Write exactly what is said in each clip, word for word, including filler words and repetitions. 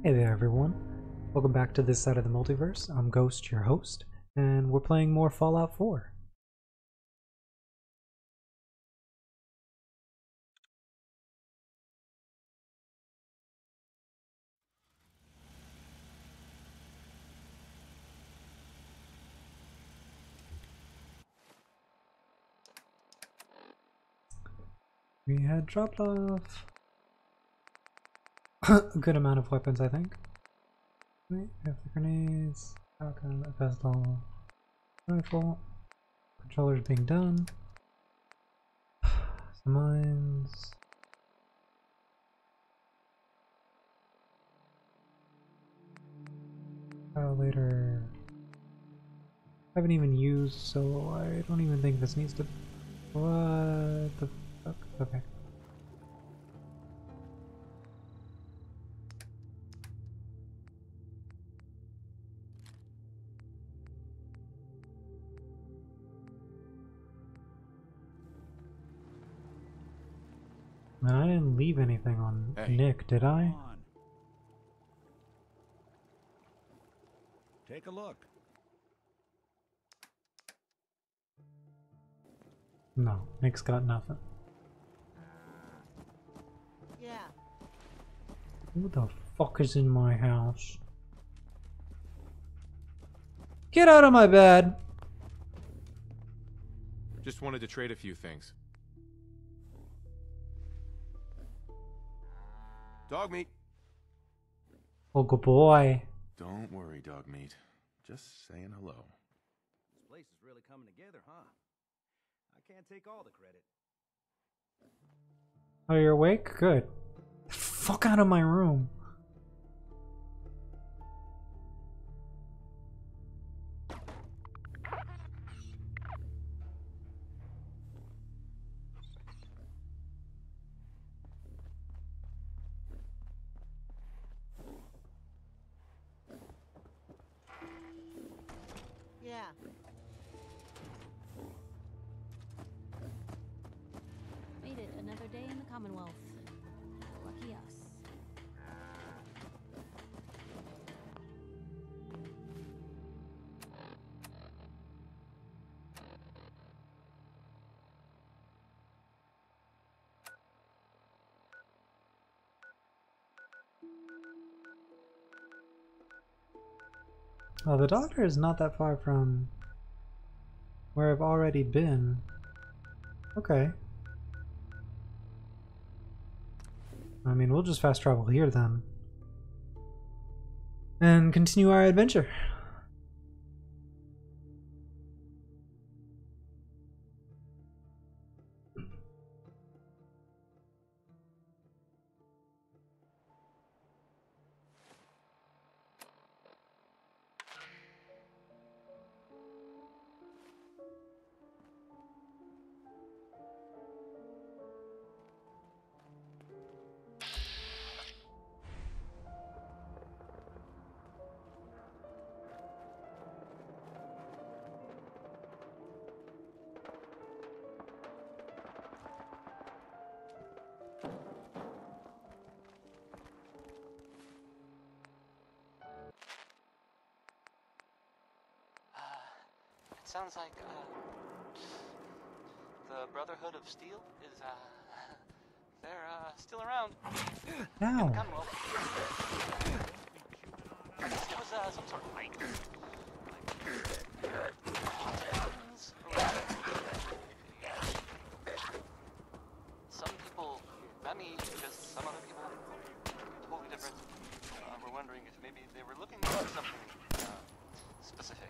Hey there everyone, welcome back to this side of the multiverse. I'm Ghost, your host, and we're playing more Fallout four. We had dropped off a good amount of weapons, I think. Wait, we have the grenades, shotgun, a pistol, rifle, controllers being done, some mines. Oh, later. I haven't even used, so I don't even think this needs to. What the fuck? Okay. Man, I didn't leave anything on Hey, Nick, did I? come on. Take a look. No, Nick's got nothing. Yeah. Who the fuck is in my house? Get out of my bed! Just wanted to trade a few things. Dog meat. Oh, good boy. Don't worry, dog meat. Just saying hello. This place is really coming together, huh? I can't take all the credit. Oh, you're awake? Good. Fuck out of my room. Yeah. Made it another day in the Commonwealth. Lucky us. Oh, the doctor is not that far from where I've already been. Okay. I mean, we'll just fast travel here then. And continue our adventure. It sounds like uh, the Brotherhood of Steel is uh, they're uh, still around. Ow. Commonwealth. It was uh, some sort of fight. Some people, not me, just some other people, totally different, uh, were wondering if maybe they were looking for something uh, specific.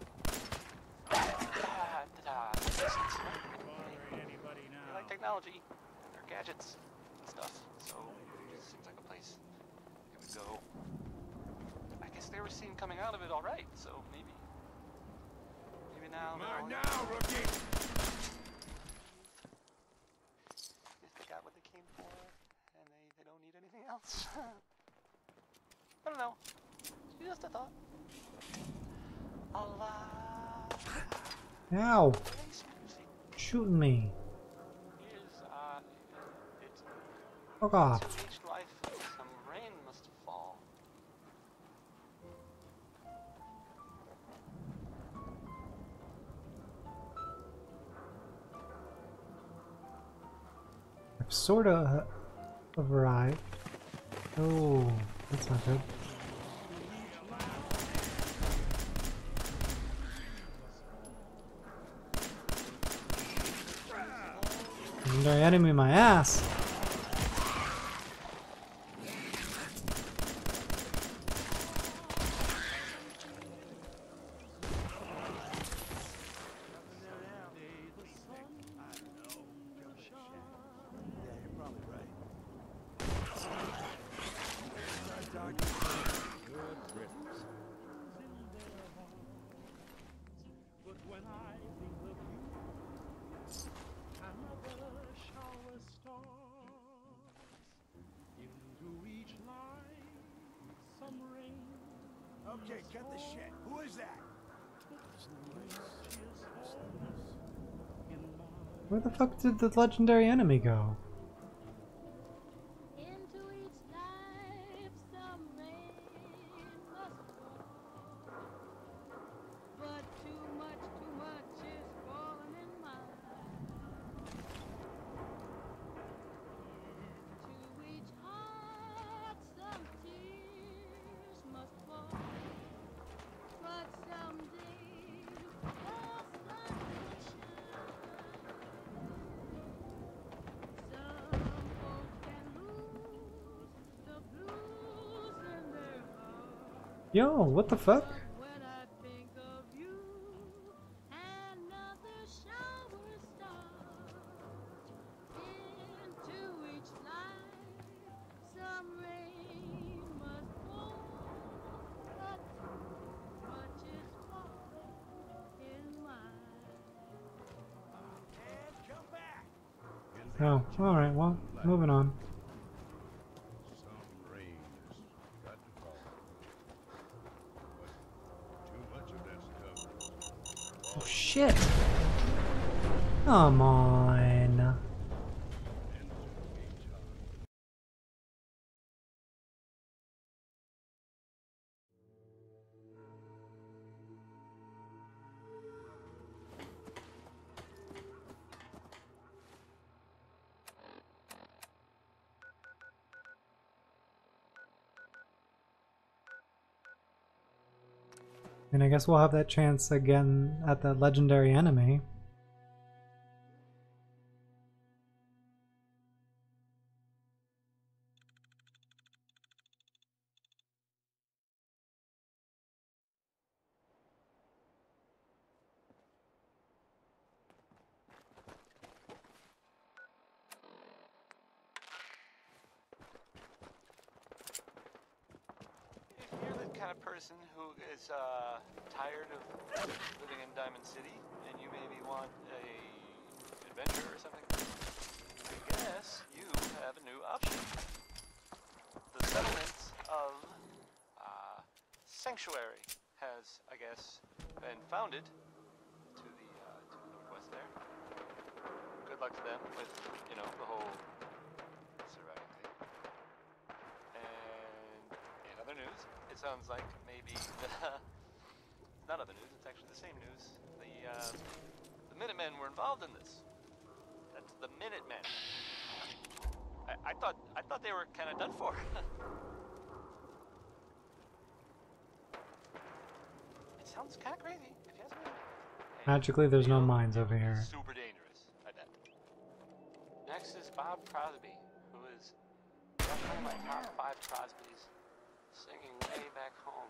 They like technology and their gadgets and stuff, so it just seems like a place it would go. I guess they were seen coming out of it all right, so maybe, maybe now. Come on they're now, all- rookie. If they got what they came for, and they, they don't need anything else. I don't know. Just a thought. Allah. Ow. Shooting me. Is, uh, it, Fuck off. to reach life, some rain must fall. sorta have arrived. Oh, that's not good. Legendary enemy, my ass. Okay, cut the shit. Who is that? Where the fuck did the legendary enemy go? Into each life some rain must fall. But too much, too much is falling in mine. Into each heart some tears must fall. But someday the sun will shine. Some folks can lose the blues in their heart. Yo, what the fuck? When I think of you, another shower starts. Into each life, some rain must fall. But too much is falling in mine. And come back. Oh, alright, well, moving on. Some rain has got to fall. But too much of that's covered. Oh shit! Come on. And I guess we'll have that chance again at the legendary enemy. If you're the kind of person who is uh, tired of living in Diamond City and you maybe want a adventure or something, I guess you have a new option. The settlement of uh, Sanctuary has, I guess, been founded to the uh, to the northwest there. Good luck to them with, you know, the whole surviving thing. And in other news, it sounds like maybe the, it's not other news, it's actually the same news. The uh, the Minutemen were involved in this. That's the Minutemen. I, I thought I thought they were kind of done for. It sounds kind of crazy, if you ask me. Hey, Magically, there's no you know, mines over here. Super dangerous, I bet. Next is Bob Crosby, who is one of my top five Crosbys, singing way back home.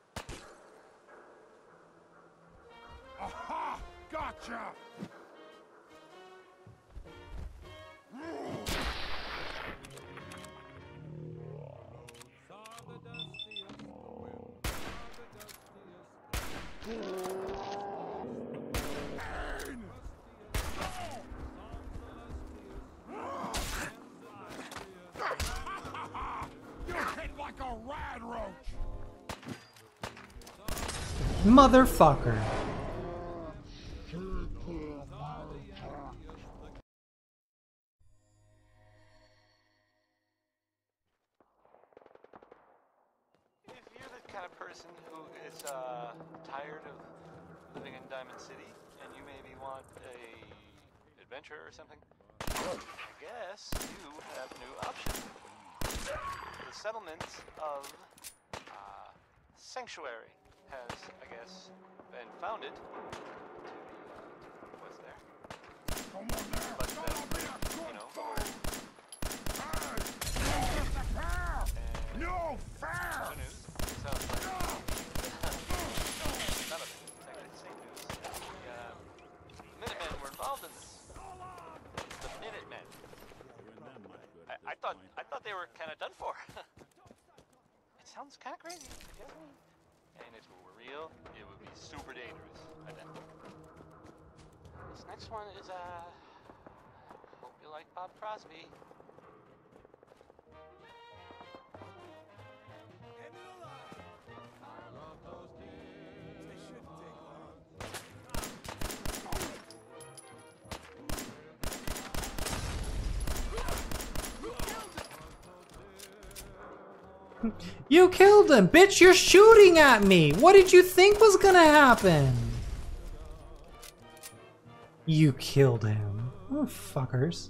Aha! Gotcha! You hit like a rad roach! Motherfucker! If you're the kind of person who is uh, tired of living in Diamond City and you maybe want a adventure or something, I I guess you have a new option. The settlement of uh, Sanctuary has, I guess, been founded to the uh, west there. Come on now. But Stop then, it. you know, Hey! No fair! good news. Sounds like none of it. It's actually the same news. The uh, Minutemen were involved in this. The Minutemen. I, I thought I thought they were kind of done for. It sounds kind of crazy, if you ask me. And if it were real, it would be super dangerous. I bet. This next one is uh. Hope you like Bob Crosby. You killed him, bitch! You're shooting at me! What did you think was gonna happen? You killed him. Oh, fuckers.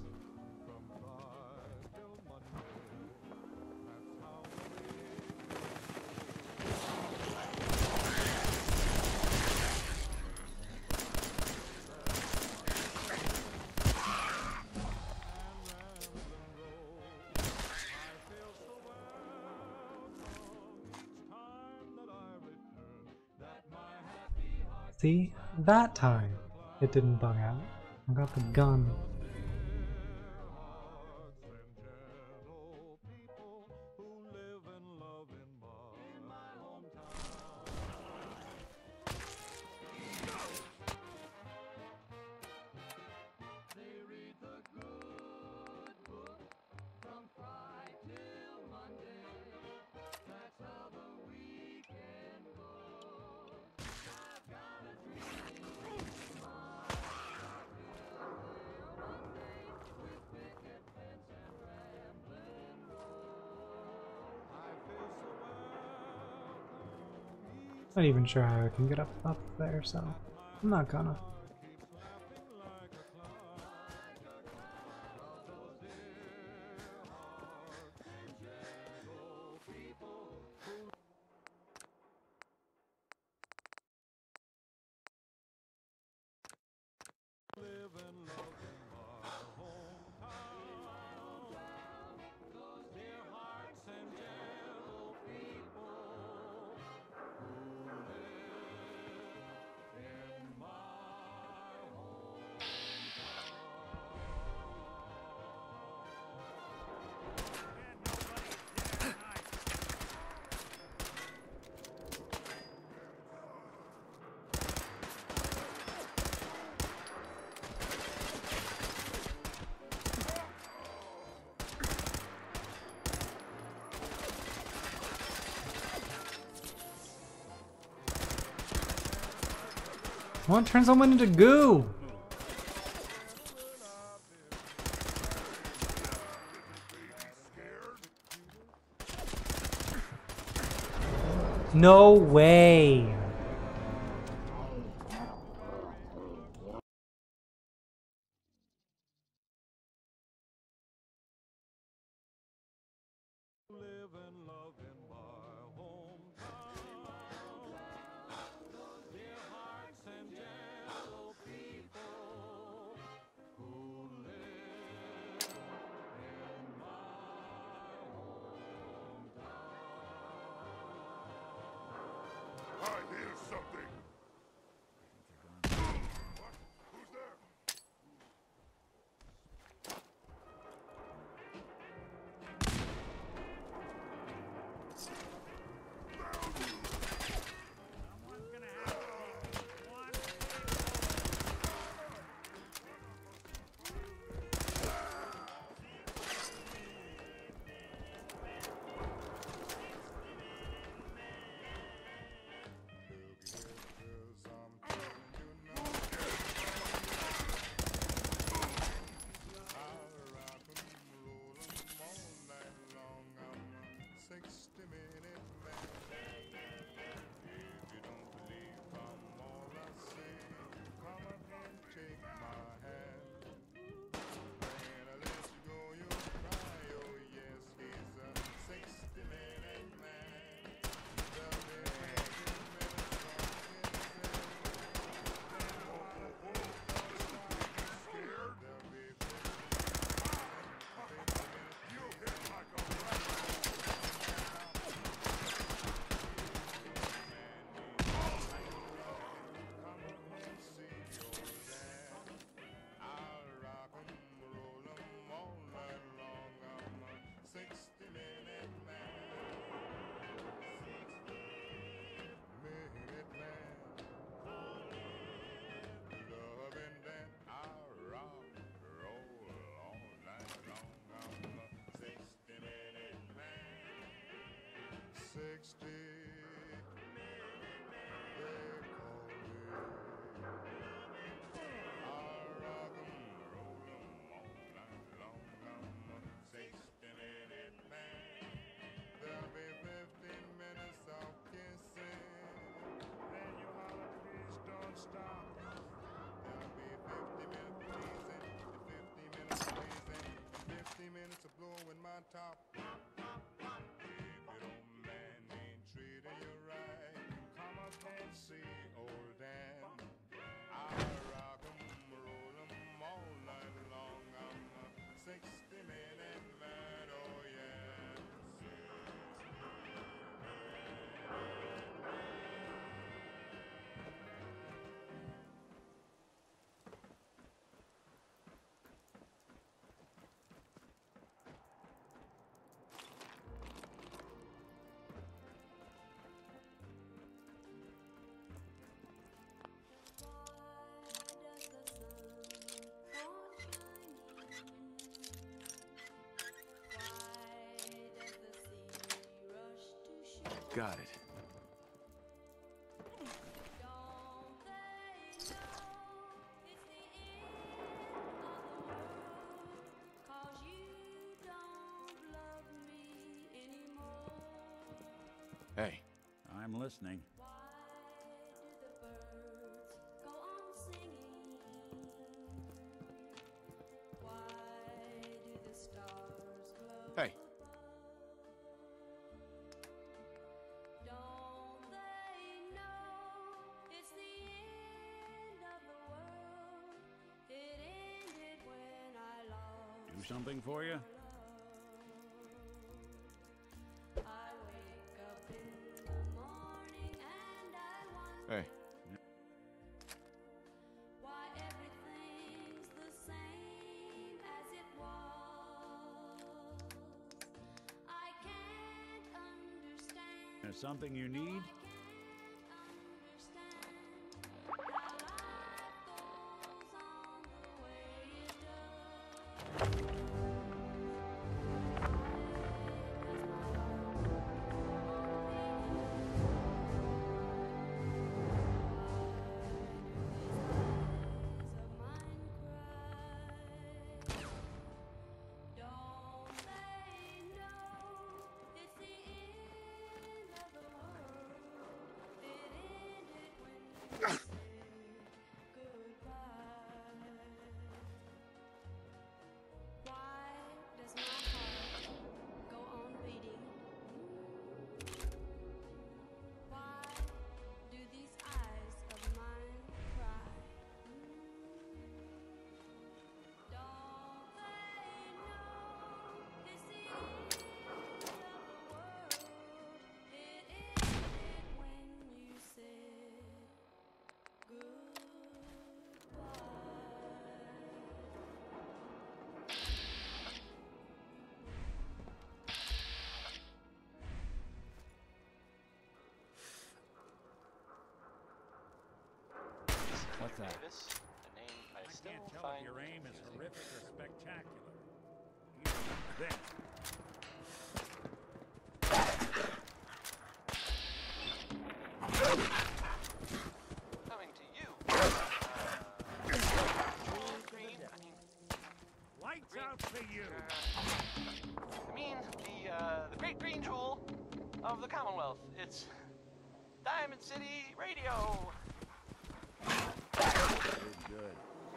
See? That time, it didn't bug out. I got the gun. Not even sure how I can get up up there, so I'm not gonna. I want to turn someone into goo! No way! I live going my top. If your old man ain't treating you right, come up and see old Dan. I rock 'em, roll 'em all night long. I'm a sixty minute man, oh yeah. Got it. Hey. I'm listening. Hey. Do something for you? Hey. Why everything's the same as it was. I can't understand. There's something you need? What's that? Davis, a name I, I still can't tell find if your aim is confusing. horrific or spectacular. Then, Coming to you. Uh, green, I mean, lights green, out for you. I mean, the, uh, the great green jewel of the Commonwealth. It's Diamond City Radio. Good, good.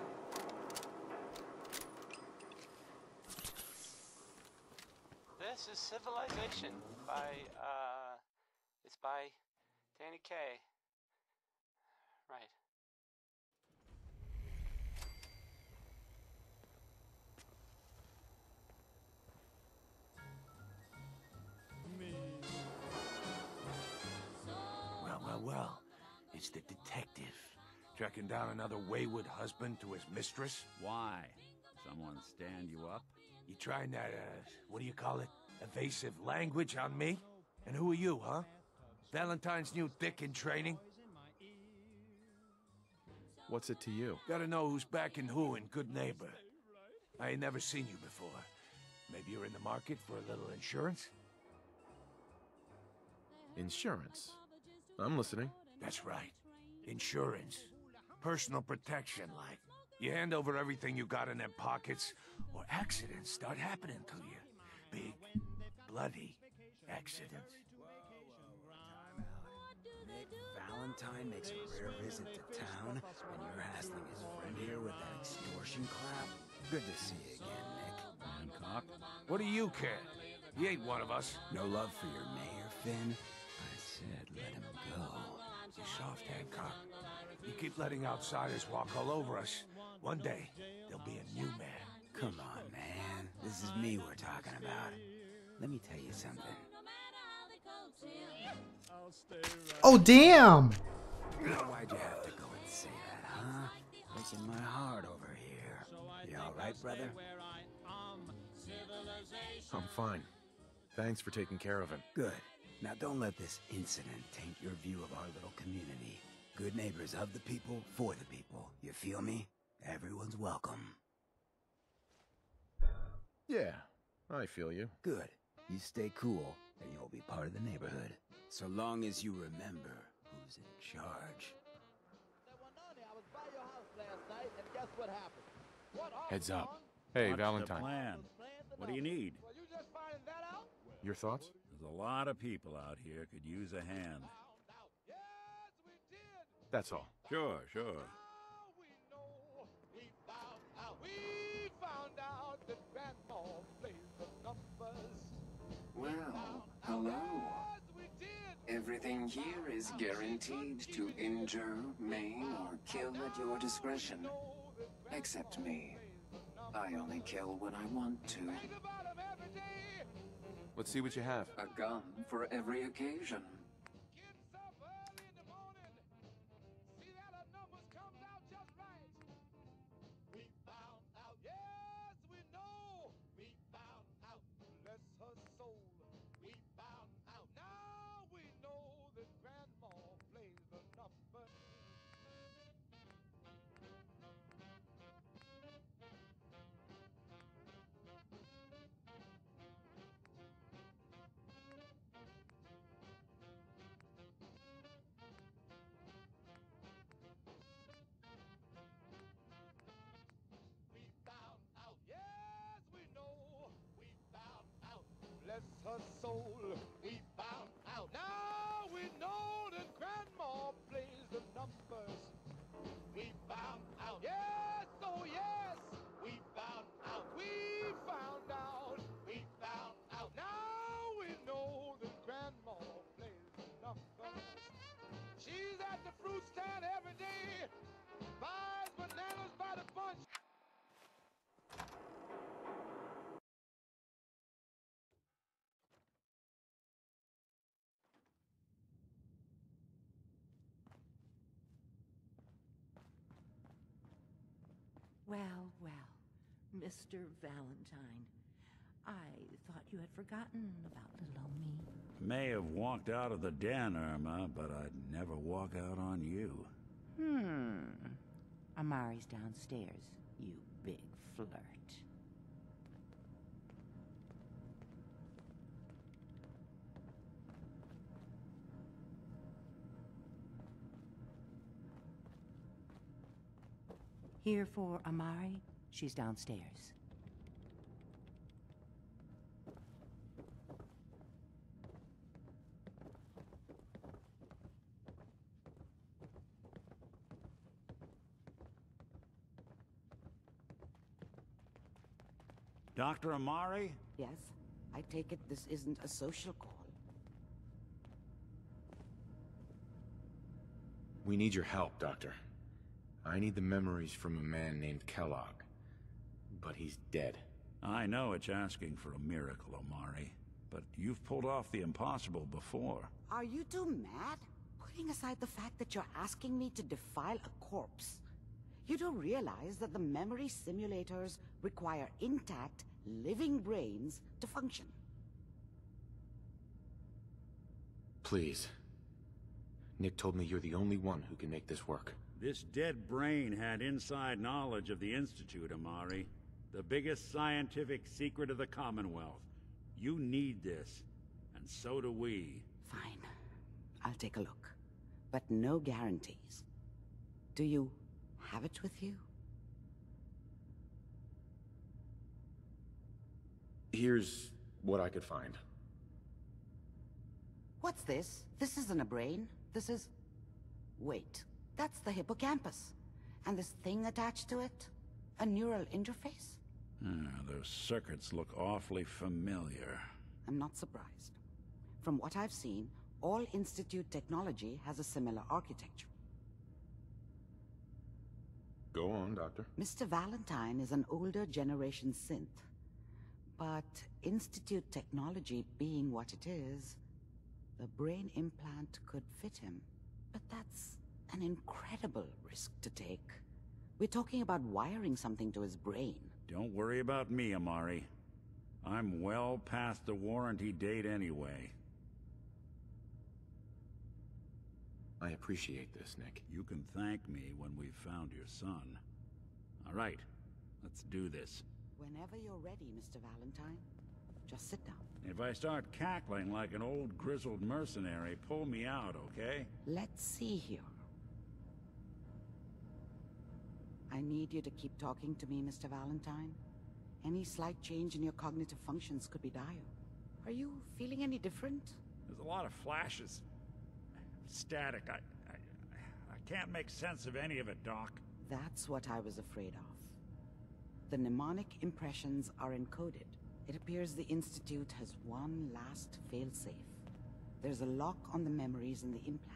This is Civilization by, uh, it's by Danny Kaye. Right. Well, well, well. It's the detective. Tracking down another wayward husband to his mistress. Why? Someone stand you up? You trying that, uh, what do you call it? Evasive language on me? And who are you, huh? Valentine's new dick in training? What's it to you? Gotta know who's backing who in Good Neighbor. I ain't never seen you before. Maybe you're in the market for a little insurance? Insurance. I'm listening. That's right. Insurance. Personal protection, like. You hand over everything you got in them pockets, or accidents start happening to you. Big, bloody accidents. Nick Valentine makes a rare visit to town, and you're hassling his friend here with that extortion crap? Good to see you again, Nick. Man Doc. What do you care? He ain't one of us. No love for your mayor, Finn? I said let him go. You soft, Hancock. You keep letting outsiders walk all over us. One day, there'll be a new man. Come on, man. This is me we're talking about. Let me tell you something. Oh, damn! Why'd you have to go and say that, huh? Breaking my heart over here. You alright, brother? I'm fine. Thanks for taking care of him. Good. Now don't let this incident taint your view of our little community. Good neighbors of the people, for the people. You feel me? Everyone's welcome. Yeah, I feel you. Good. You stay cool, and you'll be part of the neighborhood. So long as you remember who's in charge. Heads up. Hey, What's Valentine. the plan? What do you need? Your thoughts? There's a lot of people out here could use a hand. That's all. Sure, sure. Well, hello. Everything here is guaranteed to injure, maim, or kill at your discretion. Except me. I only kill when I want to. Let's see what you have. A gun for every occasion. Bless her soul, we found out. Now we know that Grandma plays the numbers. We found out. Yes, oh yes. We found out. We found out. We found out. Now we know that Grandma plays the numbers. She's at the fruit stand every day. Buys bananas by the bunch. Well, well, Mister Valentine, I thought you had forgotten about little old me. May have walked out of the den, Irma, but I'd never walk out on you. Hmm. Amari's downstairs, you big flirt. Here for Amari? She's downstairs. Doctor Amari? Yes? I take it this isn't a social call. We need your help, Doctor. I need the memories from a man named Kellogg. But he's dead. I know it's asking for a miracle, Amari. But you've pulled off the impossible before. Are you two mad? Putting aside the fact that you're asking me to defile a corpse, you don't realize that the memory simulators require intact, living brains to function. Please. Nick told me you're the only one who can make this work. This dead brain had inside knowledge of the Institute, Amari. The biggest scientific secret of the Commonwealth. You need this, and so do we. Fine. I'll take a look. But no guarantees. Do you have it with you? Here's what I could find. What's this? This isn't a brain. This is... Wait. That's the hippocampus. And this thing attached to it? A neural interface? Ah, those circuits look awfully familiar. I'm not surprised. From what I've seen, all Institute technology has a similar architecture. Go on, Doctor. Mister Valentine is an older generation synth. But Institute technology being what it is, the brain implant could fit him. But that's an incredible risk to take. We're talking about wiring something to his brain. Don't worry about me, Amari. I'm well past the warranty date anyway. I appreciate this, Nick. You can thank me when we've found your son. All right, let's do this. Whenever you're ready, Mister Valentine, just sit down. If I start cackling like an old grizzled mercenary, pull me out, okay? Let's see here. I need you to keep talking to me, Mister Valentine. Any slight change in your cognitive functions could be dire. Are you feeling any different? There's a lot of flashes. Static. I, I, I can't make sense of any of it, Doc. That's what I was afraid of. The mnemonic impressions are encoded. It appears the Institute has one last failsafe. There's a lock on the memories in the implant.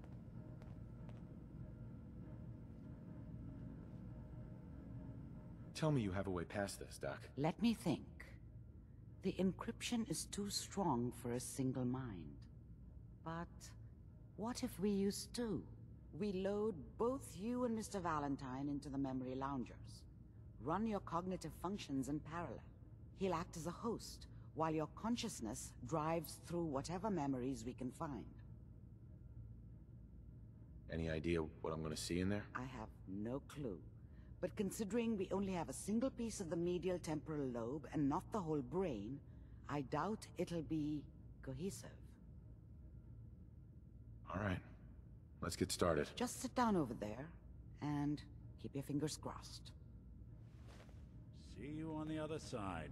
Tell me you have a way past this, Doc. Let me think. The encryption is too strong for a single mind. But what if we use two? We load both you and Mister Valentine into the memory loungers. Run your cognitive functions in parallel. He'll act as a host, while your consciousness drives through whatever memories we can find. Any idea what I'm gonna see in there? I have no clue. But considering we only have a single piece of the medial temporal lobe and not the whole brain, I doubt it'll be cohesive. All right. Let's get started. Just sit down over there and keep your fingers crossed. See you on the other side.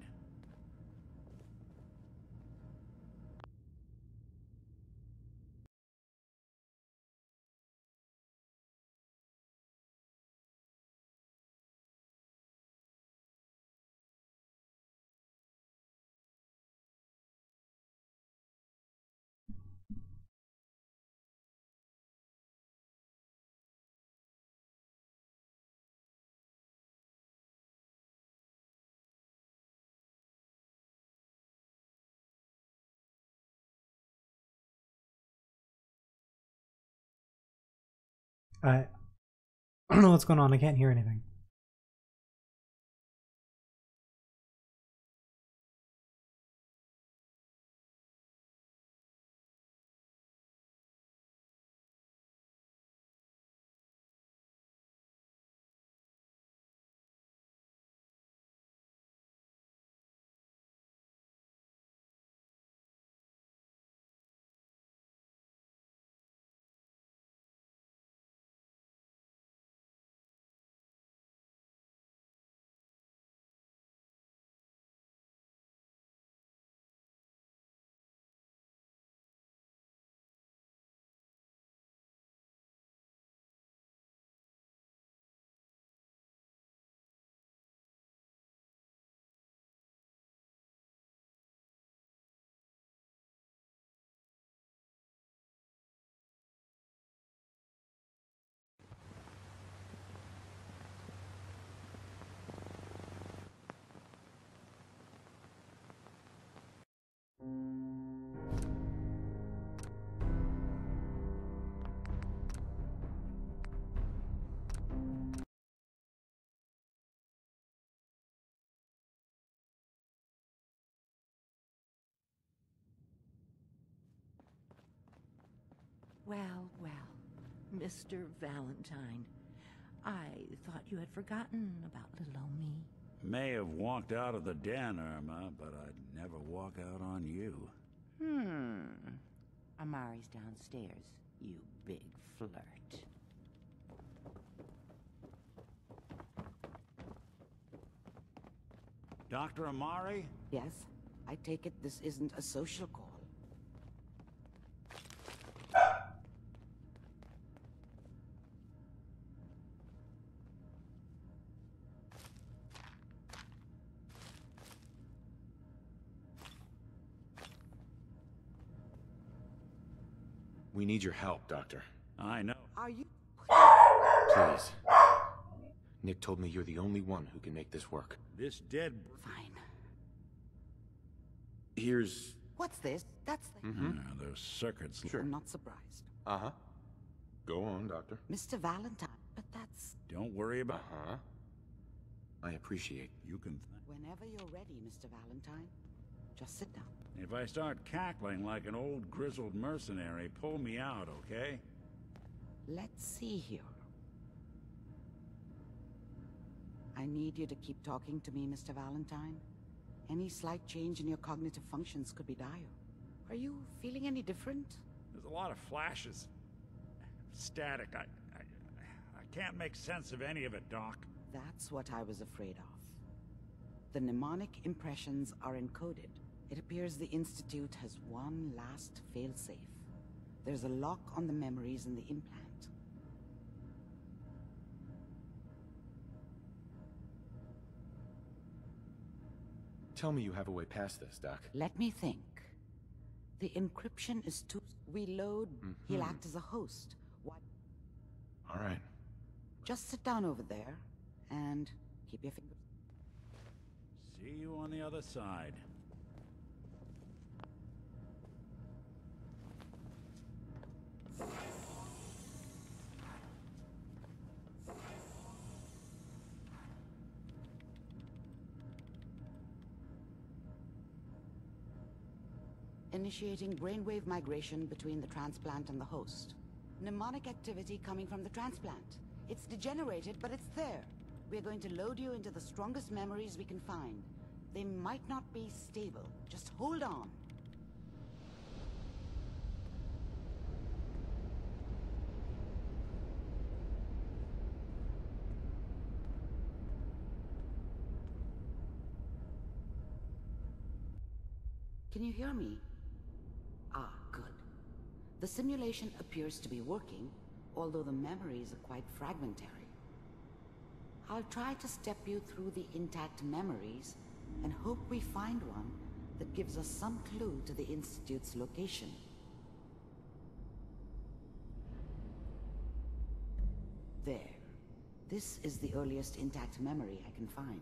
I, I don't know what's going on. I can't hear anything. Well, well, Mister Valentine, I thought you had forgotten about little old me. May have walked out of the den, Irma, but I'd never walk out on you. Hmm. Amari's downstairs, you big flirt. Doctor Amari? Yes? I take it this isn't a social call. We need your help, Doctor. I know. Are you... Please. Nick told me you're the only one who can make this work. This dead... Fine. Here's... What's this? That's the... Mm-hmm. Yeah, those circuits... Sure. I'm not surprised. Uh-huh. Go on, Doctor. Mister Valentine, but that's... Don't worry about... Uh-huh. I appreciate... You can... Whenever you're ready, Mister Valentine, just sit down. If I start cackling like an old grizzled mercenary, pull me out, okay? Let's see here. I need you to keep talking to me, Mister Valentine. Any slight change in your cognitive functions could be dire. Are you feeling any different? There's a lot of flashes. Static. I, I... I can't make sense of any of it, Doc. That's what I was afraid of. The mnemonic impressions are encoded. It appears the Institute has one last failsafe. There's a lock on the memories in the implant. Tell me you have a way past this, Doc. Let me think. The encryption is too... We load, Mm-hmm. he'll act as a host. What? All right. Just sit down over there, and keep your fingers... See you on the other side. Initiating brainwave migration between the transplant and the host. Mnemonic activity coming from the transplant. It's degenerated, but it's there. We're going to load you into the strongest memories we can find. They might not be stable. Just hold on. Can you hear me? Ah, good. The simulation appears to be working, although the memories are quite fragmentary. I'll try to step you through the intact memories and hope we find one that gives us some clue to the Institute's location. There. This is the earliest intact memory I can find.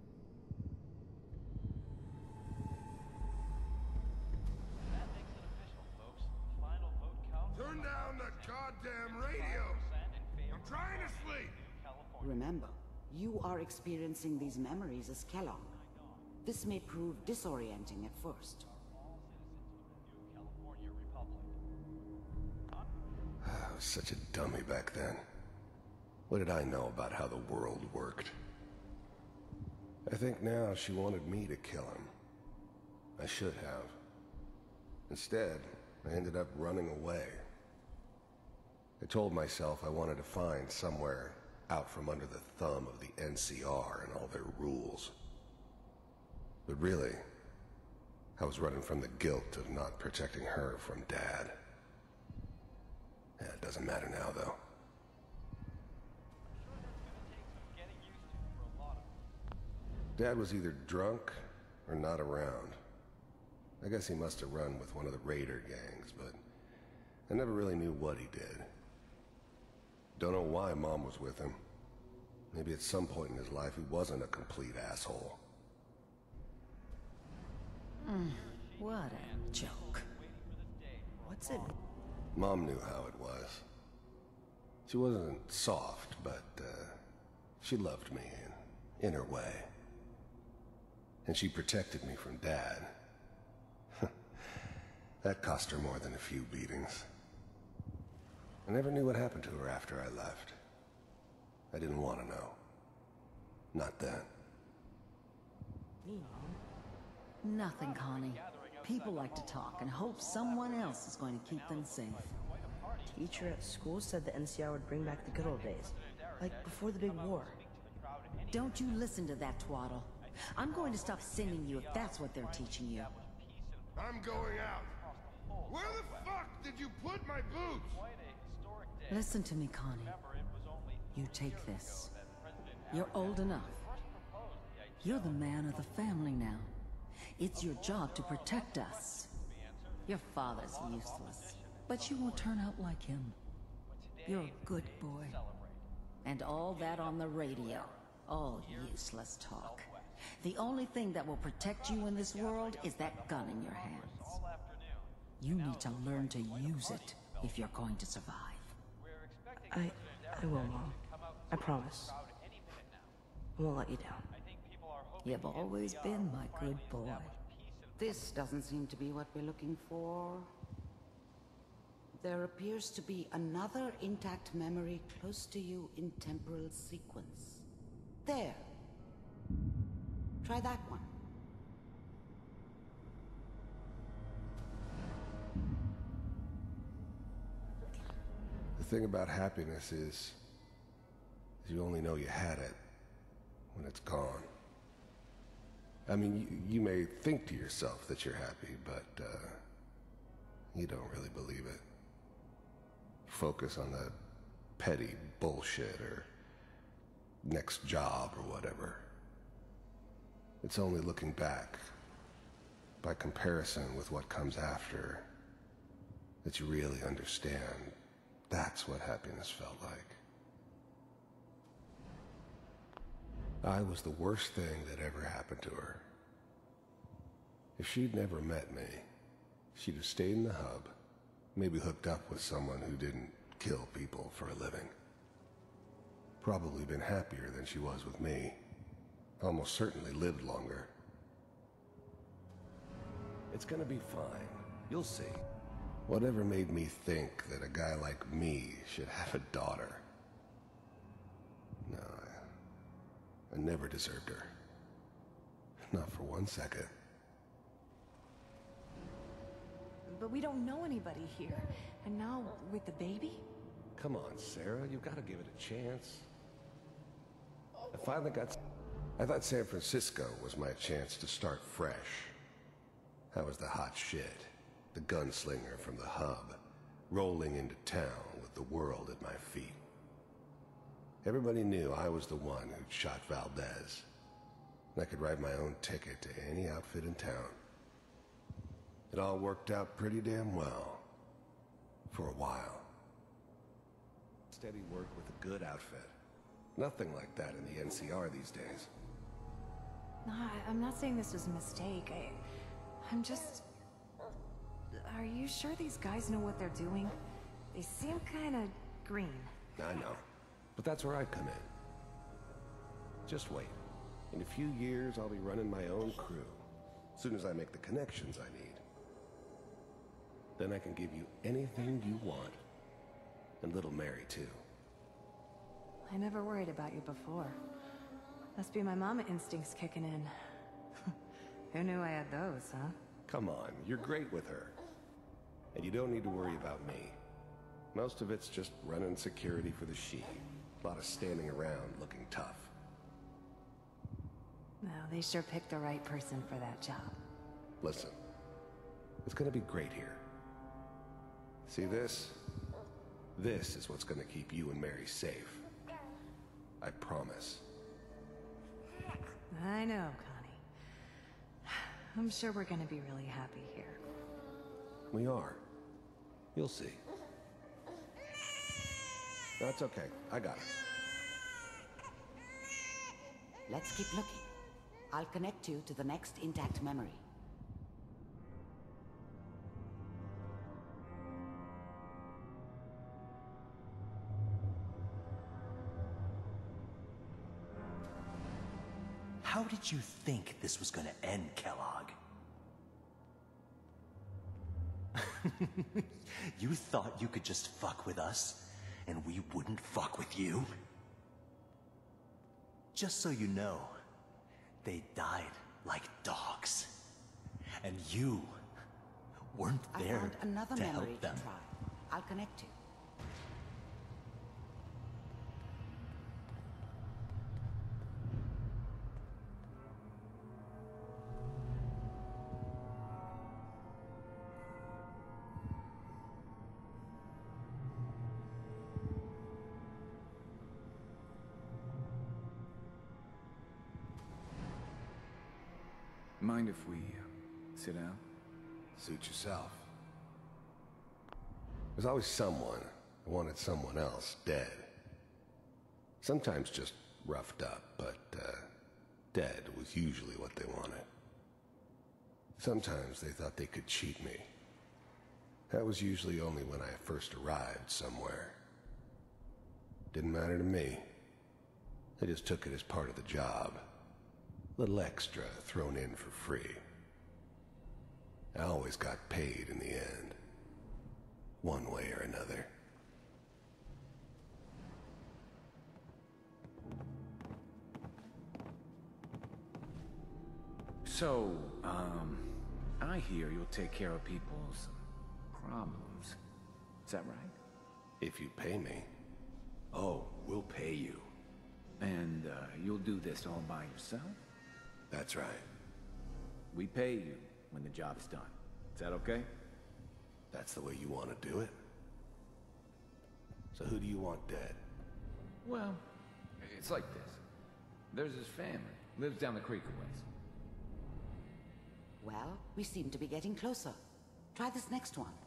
Turn down the goddamn radio! I'm trying to sleep! Remember, you are experiencing these memories as Kellogg. This may prove disorienting at first. I was such a dummy back then. What did I know about how the world worked? I think now she wanted me to kill him. I should have. Instead, I ended up running away. I told myself I wanted to find somewhere out from under the thumb of the N C R and all their rules. But really, I was running from the guilt of not protecting her from Dad. Yeah, it doesn't matter now, though. Dad was either drunk or not around. I guess he must have run with one of the raider gangs, but I never really knew what he did. Don't know why Mom was with him. Maybe at some point in his life he wasn't a complete asshole. Mm, what a joke. What's it? Mom knew how it was. She wasn't soft, but uh, she loved me in, in her way. And she protected me from Dad. That cost her more than a few beatings. I never knew what happened to her after I left. I didn't want to know. Not then. Nothing, Connie. People like to talk and hope someone else is going to keep them safe. Teacher at school said the N C R would bring back the good old days. Like before the big war. Don't you listen to that twaddle. I'm going to stop sending you if that's what they're teaching you. I'm going out. Where the fuck did you put my boots? Listen to me, Connie. You take this. You're old enough. You're the man of the family now. It's your job to protect us. Your father's useless. But you won't turn out like him. You're a good boy. And all that on the radio. All useless talk. The only thing that will protect you in this world is that gun in your hands. You need to learn to use it if you're going to survive. I... I will, Mom. I promise. I won't let you down. You've always been my good boy. This doesn't seem to be what we're looking for. There appears to be another intact memory close to you in temporal sequence. There. Try that one. The thing about happiness is, is you only know you had it when it's gone. I mean, you, you may think to yourself that you're happy, but uh, you don't really believe it. Focus on that petty bullshit or next job or whatever. It's only looking back, by comparison with what comes after, that you really understand that's what happiness felt like. I was the worst thing that ever happened to her. If she'd never met me, she'd have stayed in the hub, maybe hooked up with someone who didn't kill people for a living. Probably been happier than she was with me. Almost certainly lived longer. It's gonna be fine. You'll see. Whatever made me think that a guy like me should have a daughter? No, I, I never deserved her. Not for one second. But we don't know anybody here. And now, with the baby? Come on, Sarah, you've got to give it a chance. I finally got... I thought San Francisco was my chance to start fresh. I was the hot shit, the gunslinger from the hub, rolling into town with the world at my feet. Everybody knew I was the one who'd shot Valdez. And I could write my own ticket to any outfit in town. It all worked out pretty damn well. For a while. Steady work with a good outfit. Nothing like that in the N C R these days. No, I- I'm not saying this was a mistake. I... I'm just... Are you sure these guys know what they're doing? They seem kinda green. I know. But that's where I come in. Just wait. In a few years, I'll be running my own crew. As soon as I make the connections I need. Then I can give you anything you want. And little Mary, too. I never worried about you before. Must be my mama instincts kicking in. Who knew I had those, huh? Come on, you're great with her. And you don't need to worry about me. Most of it's just running security for the she. A lot of standing around looking tough. No, they sure picked the right person for that job. Listen, it's gonna be great here. See this? This is what's gonna keep you and Mary safe. I promise. I know, Connie. I'm sure we're gonna be really happy here. We are. You'll see. That's okay. I got it. Let's keep looking. I'll connect you to the next intact memory. How did you think this was gonna end, Kellogg? You thought you could just fuck with us, and we wouldn't fuck with you? Just so you know, they died like dogs. And you weren't I there found another to memory help to them. try. I'll connect you. Mind if we uh, sit down? Suit yourself. There's always someone who wanted someone else dead. Sometimes just roughed up, but uh, dead was usually what they wanted. Sometimes they thought they could cheat me. That was usually only when I first arrived somewhere. Didn't matter to me. They just took it as part of the job. A little extra thrown in for free. I always got paid in the end. One way or another. So, um, I hear you'll take care of people's problems. Is that right? If you pay me. Oh, we'll pay you. And, uh, you'll do this all by yourself? That's right. We pay you when the job's done. Is that okay? That's the way you want to do it? So who do you want dead? Well, it's like this. There's his family. Lives down the creek a ways. Well, we seem to be getting closer. Try this next one.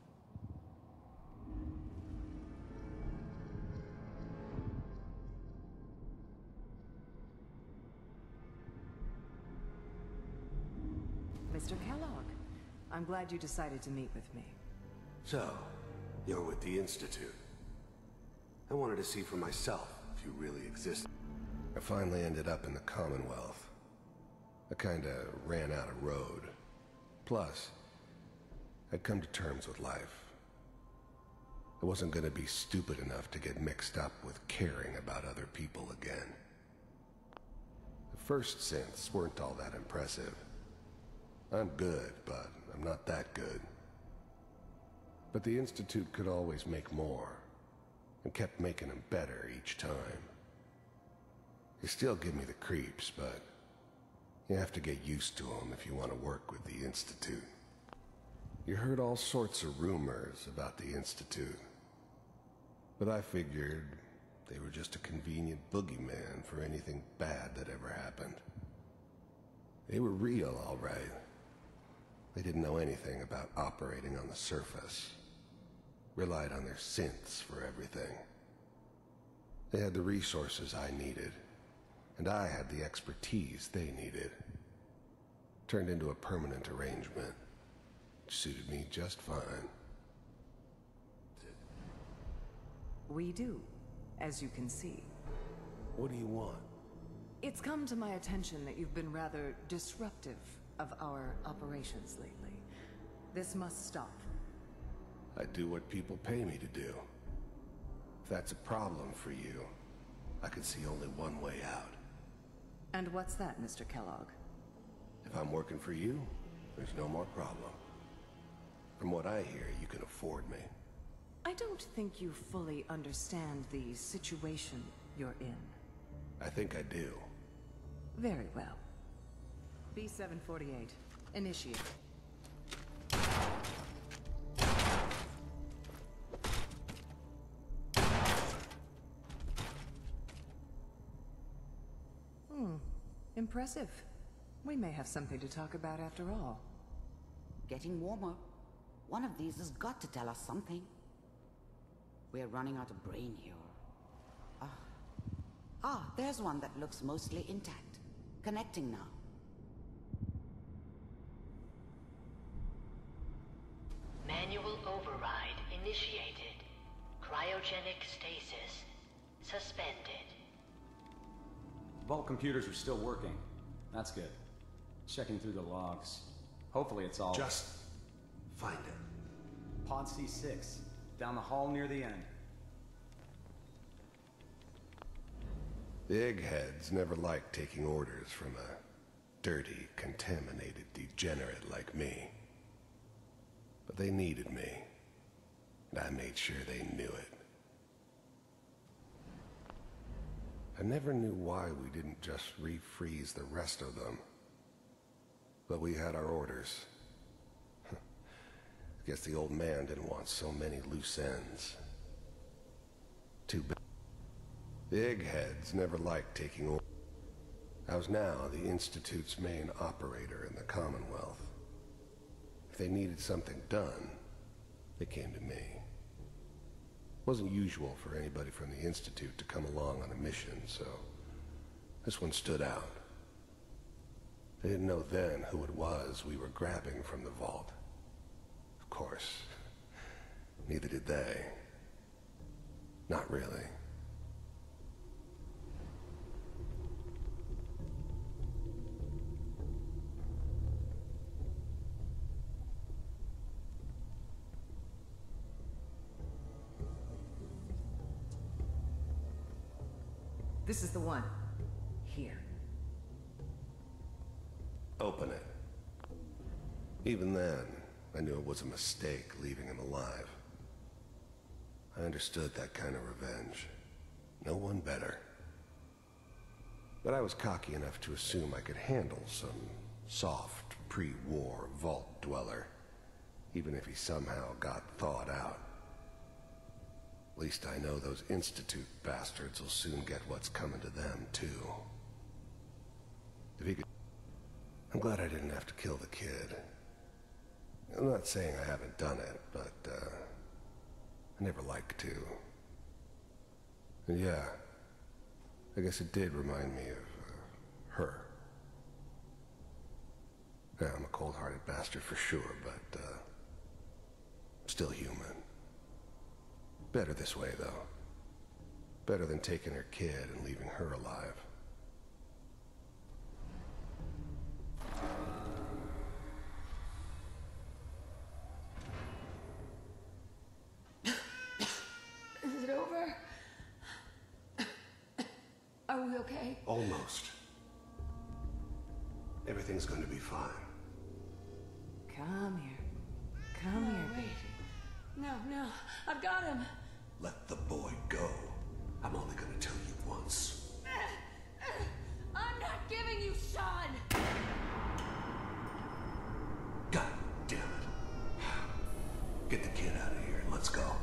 Mister Kellogg, I'm glad you decided to meet with me. So, you're with the Institute. I wanted to see for myself if you really exist. I finally ended up in the Commonwealth. I kinda ran out of road. Plus, I'd come to terms with life. I wasn't gonna be stupid enough to get mixed up with caring about other people again. The first synths weren't all that impressive. I'm good, but I'm not that good. But the Institute could always make more, and kept making them better each time. They still give me the creeps, but you have to get used to them if you want to work with the Institute. You heard all sorts of rumors about the Institute, but I figured they were just a convenient boogeyman for anything bad that ever happened. They were real, all right. They didn't know anything about operating on the surface. Relied on their synths for everything. They had the resources I needed, and I had the expertise they needed. Turned into a permanent arrangement, which suited me just fine. We do, as you can see. What do you want? It's come to my attention that you've been rather disruptive of our operations lately. This must stop. I do what people pay me to do. If that's a problem for you, I could see only one way out. And what's that, Mister Kellogg? If I'm working for you, there's no more problem. From what I hear, you can afford me. I don't think you fully understand the situation you're in. I think I do. Very well. B seven forty-eight. Initiate. Hmm. Impressive. We may have something to talk about after all. Getting warmer. One of these has got to tell us something. We're running out of brain here. Ah. Ah, there's one that looks mostly intact. Connecting now. Manual override initiated. Cryogenic stasis suspended. Vault computers are still working. That's good. Checking through the logs. Hopefully it's all... Just find it. Pod C six. Down the hall near the end. The eggheads never liked taking orders from a dirty, contaminated degenerate like me. But they needed me, and I made sure they knew it. I never knew why we didn't just refreeze the rest of them. But we had our orders. I guess the old man didn't want so many loose ends. Too bad. The eggheads never liked taking orders. I was now the Institute's main operator in the Commonwealth. If they needed something done, they came to me. Wasn't usual for anybody from the Institute to come along on a mission, so this one stood out. They didn't know then who it was we were grabbing from the vault. Of course, neither did they. Not really. This is the one. Here. Open it. Even then, I knew it was a mistake leaving him alive. I understood that kind of revenge. No one better. But I was cocky enough to assume I could handle some soft, pre-war vault dweller, even if he somehow got thawed out. At least I know those Institute bastards will soon get what's coming to them, too. If he could... I'm glad I didn't have to kill the kid. I'm not saying I haven't done it, but, uh... I never liked to. And yeah, I guess it did remind me of, uh, her. Yeah, I'm a cold-hearted bastard for sure, but, uh... still human. Better this way, though. Better than taking her kid and leaving her alive. Is it over? Are we okay? Almost. Everything's going to be fine. Come here. Come No, here, wait. baby. No, no, I've got him. Let the boy go. I'm only going to tell you once. I'm not giving you Sean. God damn it. Get the kid out of here and let's go.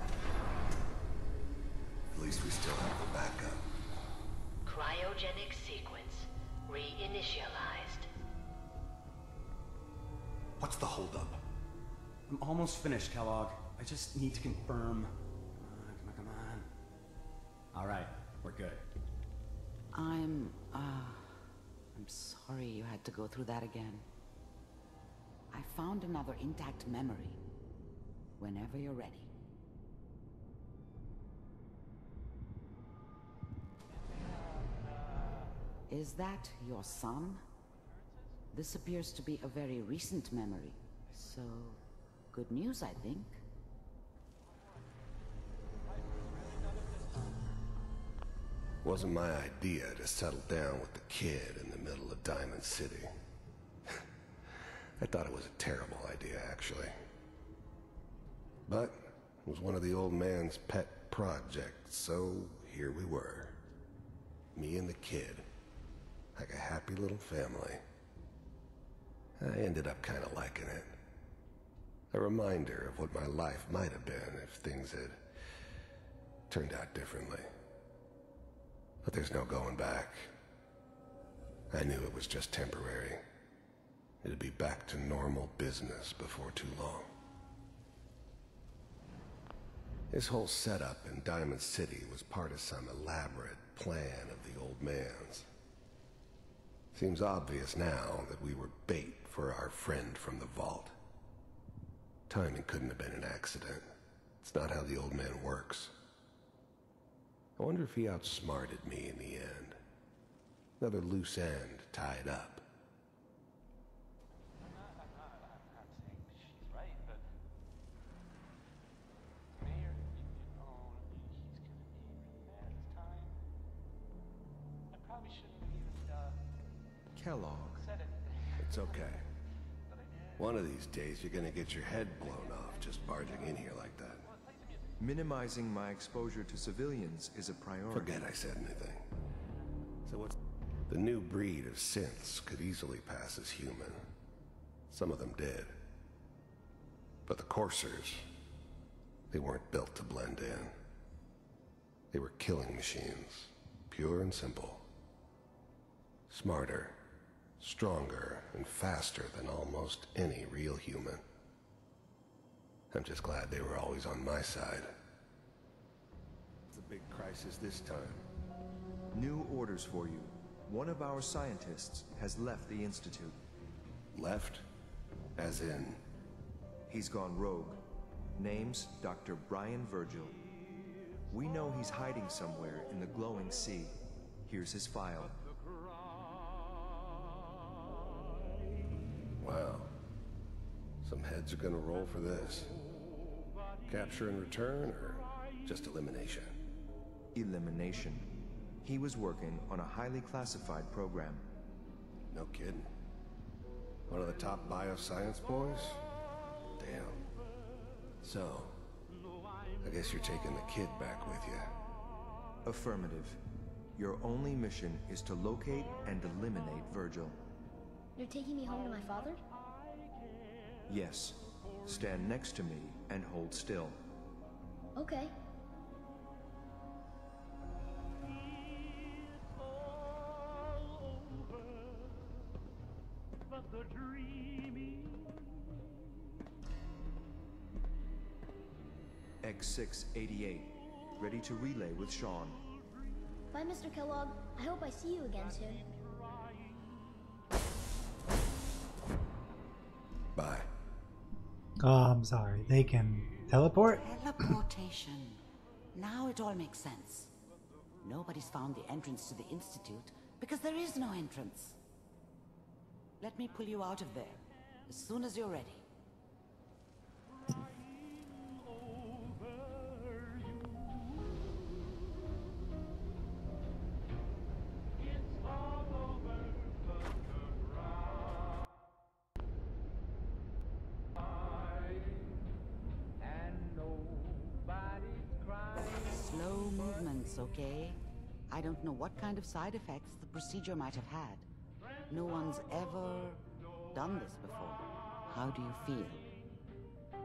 At least we still have the backup. Cryogenic sequence reinitialized. What's the holdup? I'm almost finished, Kellogg. I just need to confirm. Come on, come on, come on. All right, we're good. I'm, uh... I'm sorry you had to go through that again. I found another intact memory. Whenever you're ready. Is that your son? This appears to be a very recent memory, so good news, I think. Wasn't my idea to settle down with the kid in the middle of Diamond City. I thought it was a terrible idea, actually. But it was one of the old man's pet projects, so here we were. Me and the kid. Like a happy little family. I ended up kind of liking it. A reminder of what my life might have been if things had turned out differently. But there's no going back. I knew it was just temporary. It'd be back to normal business before too long. This whole setup in Diamond City was part of some elaborate plan of the old man's. Seems obvious now that we were bait for our friend from the vault. Timing couldn't have been an accident. It's not how the old man works. I wonder if he outsmarted me in the end. Another loose end tied up. I'm not, I'm not, I'm not saying she's right, but Mayor, you, you know, he's gonna be really mad this time. I probably shouldn't have even uh, Kellogg. said anything. It's okay. One of these days you're gonna get your head blown off just barging in here like that. Minimizing my exposure to civilians is a priority. Forget I said anything. So what's... The new breed of synths could easily pass as human. Some of them did. But the coursers, they weren't built to blend in. They were killing machines, pure and simple. Smarter, stronger, and faster than almost any real human. I'm just glad they were always on my side. devices this time? New orders for you. One of our scientists has left the Institute. Left? As in? He's gone rogue. Name's Doctor Brian Virgil. We know he's hiding somewhere in the glowing sea. Here's his file. Wow. Some heads are gonna roll for this. Capture and return, or just elimination? Elimination. He was working on a highly classified program. No kidding. One of the top bioscience boys? Damn. So, I guess you're taking the kid back with you. Affirmative. Your only mission is to locate and eliminate Virgil. You're taking me home to my father? Yes. Stand next to me and hold still. Okay. X six eighty-eight. Ready to relay with Sean. Bye, Mister Kellogg. I hope I see you again soon. Bye. Oh, I'm sorry. They can teleport? Teleportation. Now it all makes sense. Nobody's found the entrance to the Institute because there is no entrance. Let me pull you out of there as soon as you're ready. Slow movements, okay? I don't know what kind of side effects the procedure might have had. No one's ever done this before. How do you feel?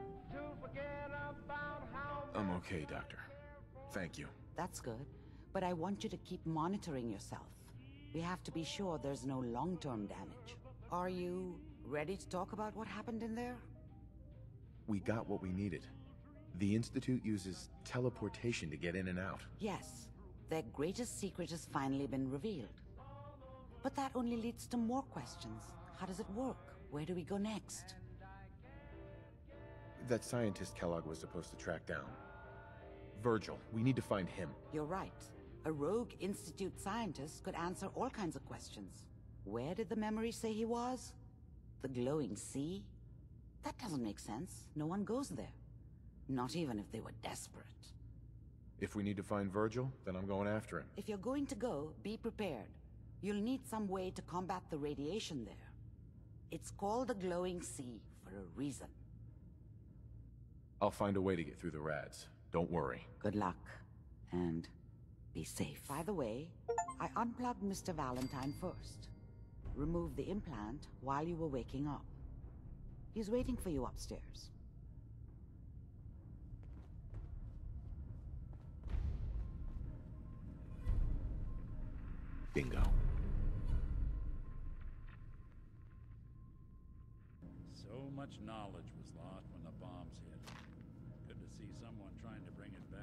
I'm okay, Doctor. Thank you. That's good, but I want you to keep monitoring yourself. We have to be sure there's no long-term damage. Are you ready to talk about what happened in there? We got what we needed. The Institute uses teleportation to get in and out. Yes, their greatest secret has finally been revealed. But that only leads to more questions. How does it work? Where do we go next? That scientist Kellogg was supposed to track down. Virgil, we need to find him. You're right. A rogue Institute scientist could answer all kinds of questions. Where did the memory say he was? The glowing sea? That doesn't make sense. No one goes there. Not even if they were desperate. If we need to find Virgil, then I'm going after him. If you're going to go, be prepared. You'll need some way to combat the radiation there. It's called the glowing sea for a reason. I'll find a way to get through the rads. Don't worry. Good luck. And be safe. By the way, I unplugged Mister Valentine first. Removed the implant while you were waking up. He's waiting for you upstairs. Bingo. So much knowledge was lost when the bombs hit. Good to see someone trying to bring it back.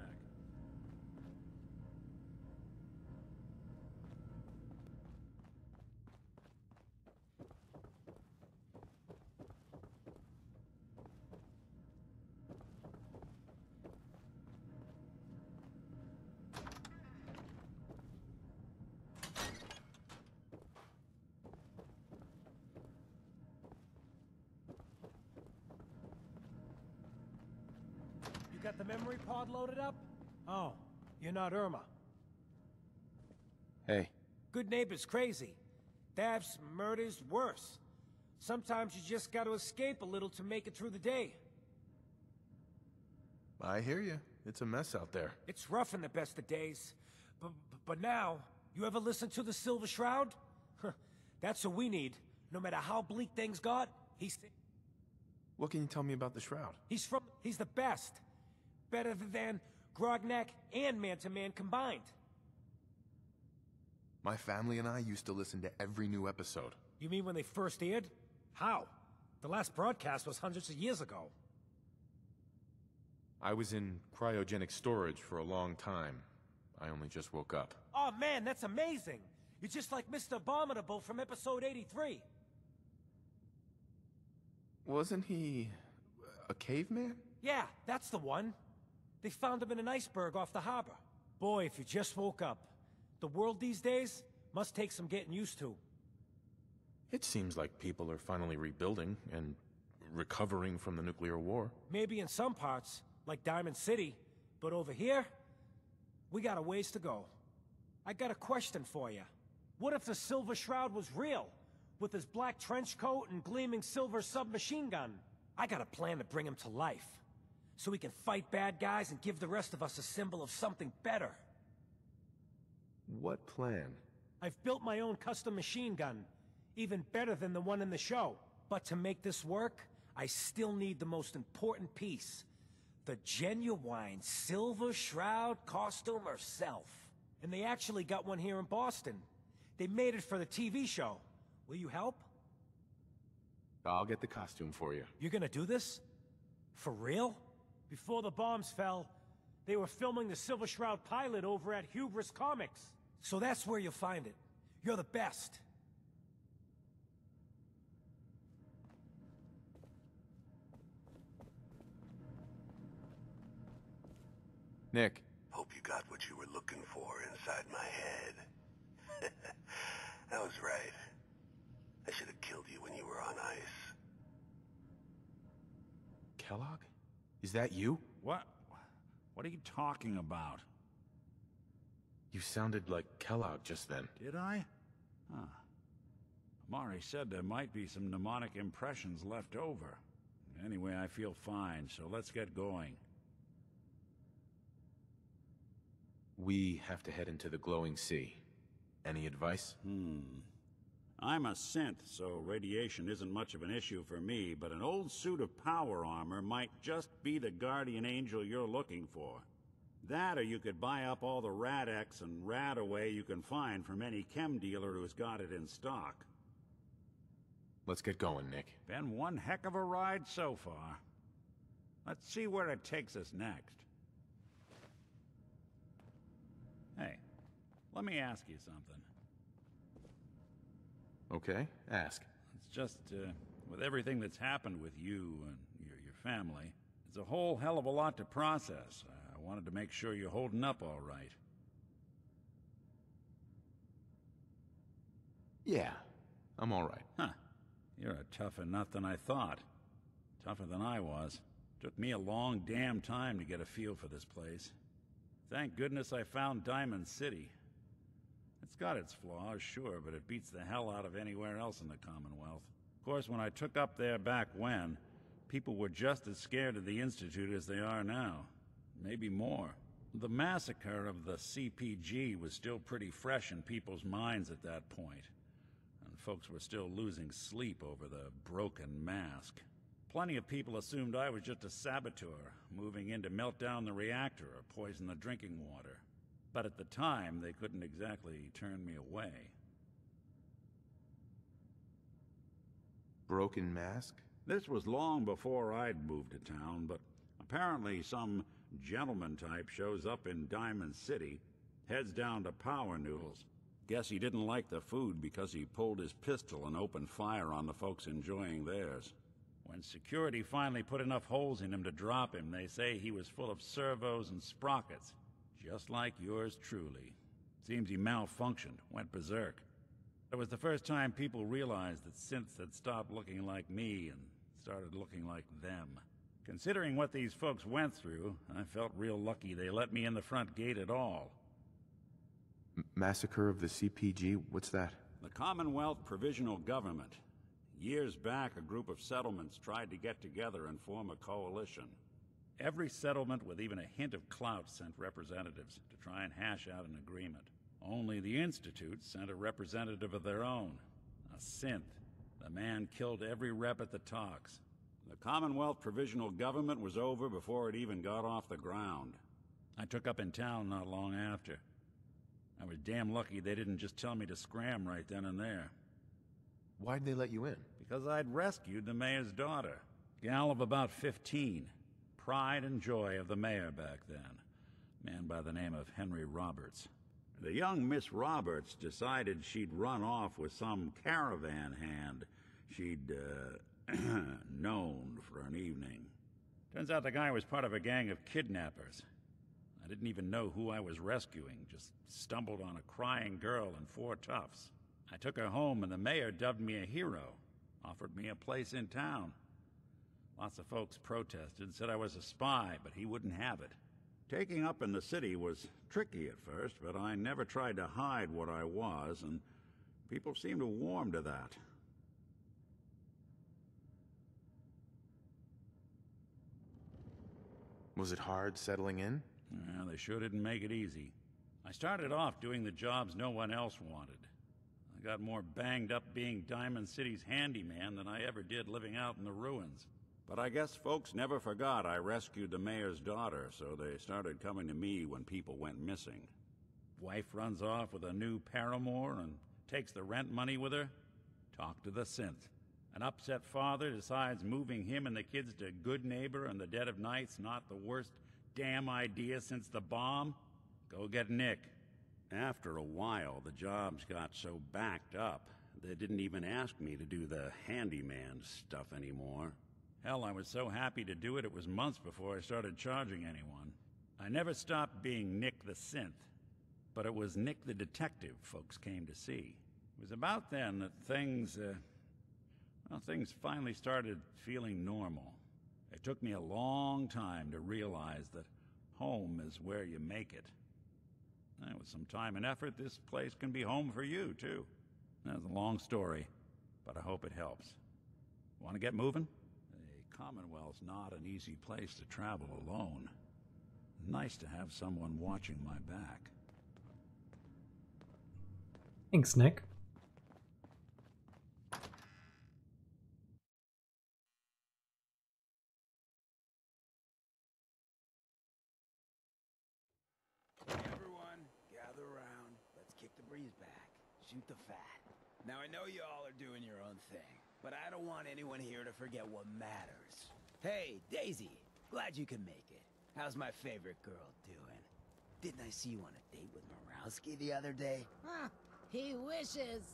Got the memory pod loaded up? Oh, you're not Irma. Hey. Good neighbor's crazy. Thefts, murders, worse. Sometimes you just gotta escape a little to make it through the day. I hear you. It's a mess out there. It's rough in the best of days. But, but now, you ever listen to the Silver Shroud? That's what we need. No matter how bleak things got, he's... What can you tell me about the Shroud? He's from... He's the best. Better than Grognak and Man-to-Man combined. My family and I used to listen to every new episode. You mean when they first aired? How? The last broadcast was hundreds of years ago. I was in cryogenic storage for a long time. I only just woke up. Oh man, that's amazing! You're just like Mister Abominable from episode eighty-three. Wasn't he a caveman? Yeah, that's the one. They found him in an iceberg off the harbor. Boy, if you just woke up. The world these days must take some getting used to. It seems like people are finally rebuilding and recovering from the nuclear war. Maybe in some parts, like Diamond City, but over here, we got a ways to go. I got a question for you. What if the Silver Shroud was real, with his black trench coat and gleaming silver submachine gun? I got a plan to bring him to life, so we can fight bad guys and give the rest of us a symbol of something better. What plan? I've built my own custom machine gun, even better than the one in the show. But to make this work, I still need the most important piece. The genuine Silver Shroud costume herself. And they actually got one here in Boston. They made it for the T V show. Will you help? I'll get the costume for you. You're gonna do this? For real? Before the bombs fell, they were filming the Silver Shroud pilot over at Hubris Comics. So that's where you'll find it. You're the best. Nick. Hope you got what you were looking for inside my head. I was right. I should have killed you when you were on ice. Kellogg? Is that you? What? What are you talking about? You sounded like Kellogg just then. Did I? Huh. Amari said there might be some mnemonic impressions left over. Anyway, I feel fine, so let's get going. We have to head into the glowing sea. Any advice? Hmm. I'm a synth, so radiation isn't much of an issue for me, but an old suit of power armor might just be the guardian angel you're looking for. That, or you could buy up all the Rad-X and Rad-Away you can find from any chem dealer who's got it in stock. Let's get going, Nick. Been one heck of a ride so far. Let's see where it takes us next. Hey, let me ask you something. Okay, ask. It's just, uh, with everything that's happened with you and your, your family, it's a whole hell of a lot to process. I wanted to make sure you're holding up all right. Yeah, I'm all right. Huh. You're a tougher nut than I thought. Tougher than I was. Took me a long damn time to get a feel for this place. Thank goodness I found Diamond City. It's got its flaws, sure, but it beats the hell out of anywhere else in the Commonwealth. Of course, when I took up there back when, people were just as scared of the Institute as they are now. Maybe more. The massacre of the C P G was still pretty fresh in people's minds at that point, and folks were still losing sleep over the broken mask. Plenty of people assumed I was just a saboteur, moving in to melt down the reactor or poison the drinking water. But at the time, they couldn't exactly turn me away. Broken mask? This was long before I'd moved to town, but apparently some gentleman type shows up in Diamond City, heads down to Power Noodles. Guess he didn't like the food because he pulled his pistol and opened fire on the folks enjoying theirs. When security finally put enough holes in him to drop him, they say he was full of servos and sprockets. Just like yours truly. Seems he malfunctioned, went berserk. It was the first time people realized that synths had stopped looking like me and started looking like them. Considering what these folks went through, I felt real lucky they let me in the front gate at all. M- Massacre of the C P G? What's that? The Commonwealth Provisional Government. Years back, a group of settlements tried to get together and form a coalition. Every settlement with even a hint of clout sent representatives to try and hash out an agreement. Only the Institute sent a representative of their own, a synth. The man killed every rep at the talks. The Commonwealth Provisional Government was over before it even got off the ground. I took up in town not long after. I was damn lucky they didn't just tell me to scram right then and there. Why'd they let you in? Because I'd rescued the mayor's daughter. Gal of about fifteen. Pride and joy of the mayor back then. man by the name of Henry Roberts. The young Miss Roberts decided she'd run off with some caravan hand she'd, uh, known for an evening. Turns out the guy was part of a gang of kidnappers. I didn't even know who I was rescuing, just stumbled on a crying girl and four toughs. I took her home and the mayor dubbed me a hero, offered me a place in town. Lots of folks protested, said I was a spy, but he wouldn't have it. Taking up in the city was tricky at first, but I never tried to hide what I was, and people seemed to warm to that. Was it hard settling in? Yeah, they sure didn't make it easy. I started off doing the jobs no one else wanted. I got more banged up being Diamond City's handyman than I ever did living out in the ruins. But I guess folks never forgot I rescued the mayor's daughter, so they started coming to me when people went missing. Wife runs off with a new paramour and takes the rent money with her. Talk to the synth. An upset father decides moving him and the kids to Good Neighbor in the dead of night's not the worst damn idea since the bomb. Go get Nick. After a while, the jobs got so backed up, they didn't even ask me to do the handyman stuff anymore. Hell, I was so happy to do it, it was months before I started charging anyone. I never stopped being Nick the Synth, but it was Nick the Detective folks came to see. It was about then that things, uh, well, things finally started feeling normal. It took me a long time to realize that home is where you make it. And with some time and effort, this place can be home for you, too. That's a long story, but I hope it helps. Want to get moving? Commonwealth's not an easy place to travel alone. Nice to have someone watching my back. Thanks, Nick. Everyone, gather around. Let's kick the breeze back. Shoot the fat. Now I know you all are doing your own thing, but I don't want anyone here to forget what matters. Hey, Daisy, glad you could make it. How's my favorite girl doing? Didn't I see you on a date with Morowski the other day? Huh, he wishes.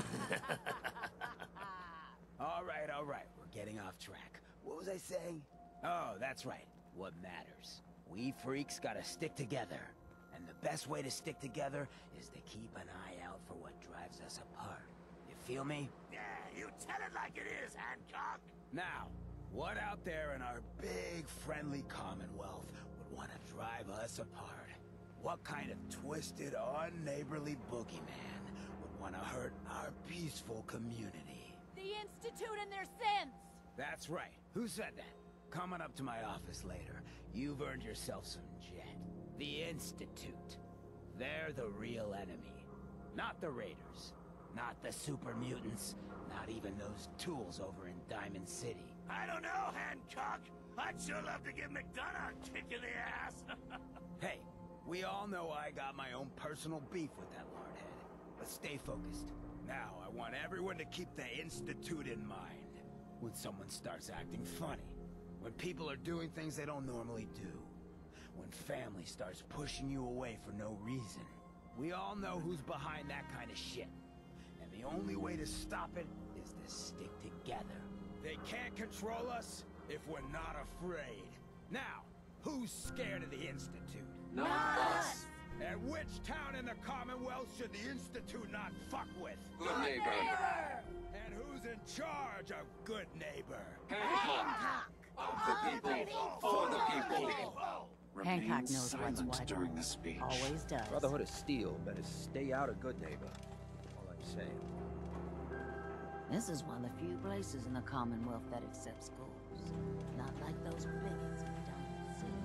All right, all right, we're getting off track. What was I saying? Oh, that's right, what matters. We freaks gotta stick together. And the best way to stick together is to keep an eye out for what drives us apart. You feel me? Yeah, you tell it like it is, Hancock. Now, what out there in our big, friendly Commonwealth would want to drive us apart? What kind of twisted, unneighborly boogeyman would want to hurt our peaceful community? The Institute and their sins. That's right. Who said that? Coming up to my office later, you've earned yourself some jet. The Institute. They're the real enemy. Not the Raiders. Not the super mutants. Not even those tools over in Diamond City. I don't know, Hancock. I'd sure love to give McDonough a kick in the ass. Hey, we all know I got my own personal beef with that lordhead. But stay focused. Now, I want everyone to keep the Institute in mind. When someone starts acting funny. When people are doing things they don't normally do. When family starts pushing you away for no reason. We all know who's behind that kind of shit. And the only way to stop it is to stick together. They can't control us if we're not afraid. Now, who's scared of the Institute? Not us! And which town in the Commonwealth should the Institute not fuck with? Good neighbor. And who's in charge of Good Neighbor? Hancock. Of the people, for the people. Hancock knows what's what. During the speech. Always does. Brotherhood of Steel better stay out of Good Neighbor. All I'm saying. This is one of the few places in the Commonwealth that accepts schools. Not like those bigots in Diamond City.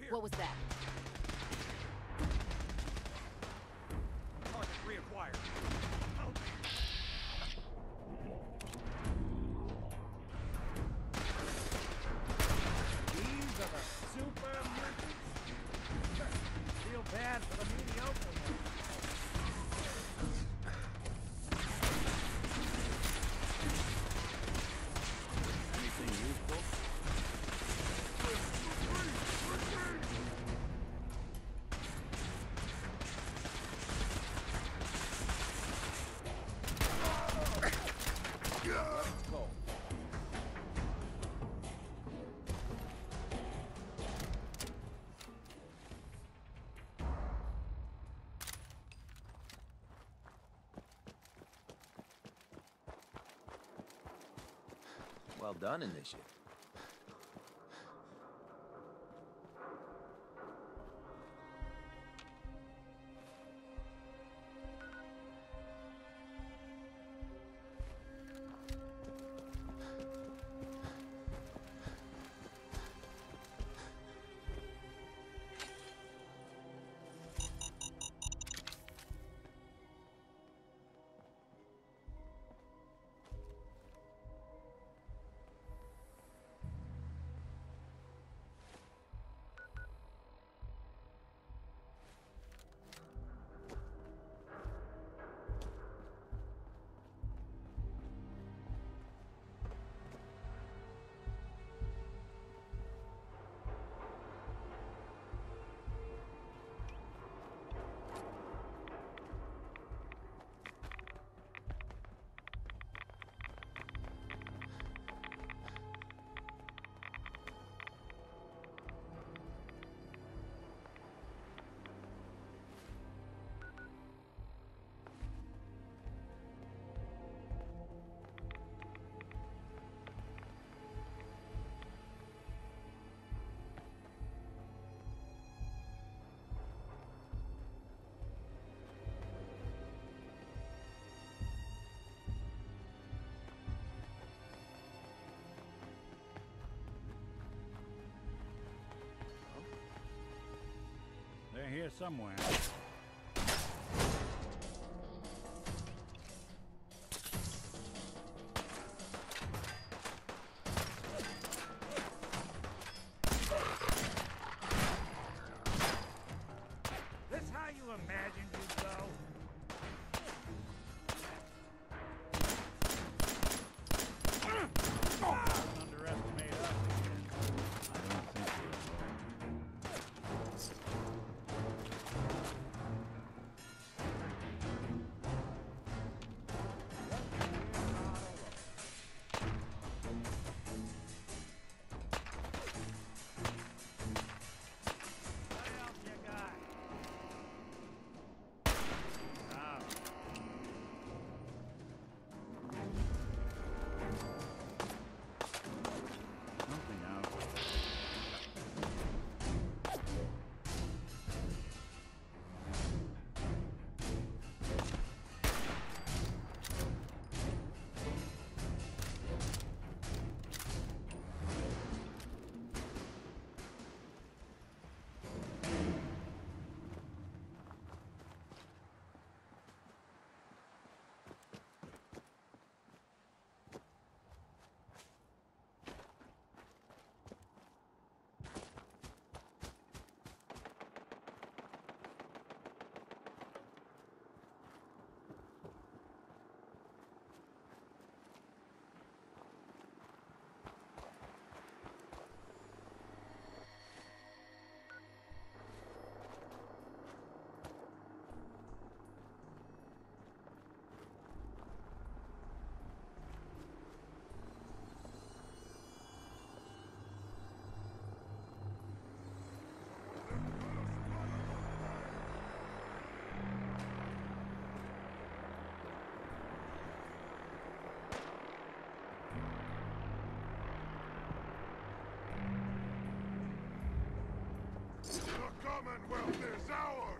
What was that? Target reacquired. These are the super mutants. Feel bad for the mediocre ones. Anything useful? Let's go. Well done, Initiate. They're here somewhere. This how you imagined you'd go? Underestimate us again. I don't think we Commonwealth is ours!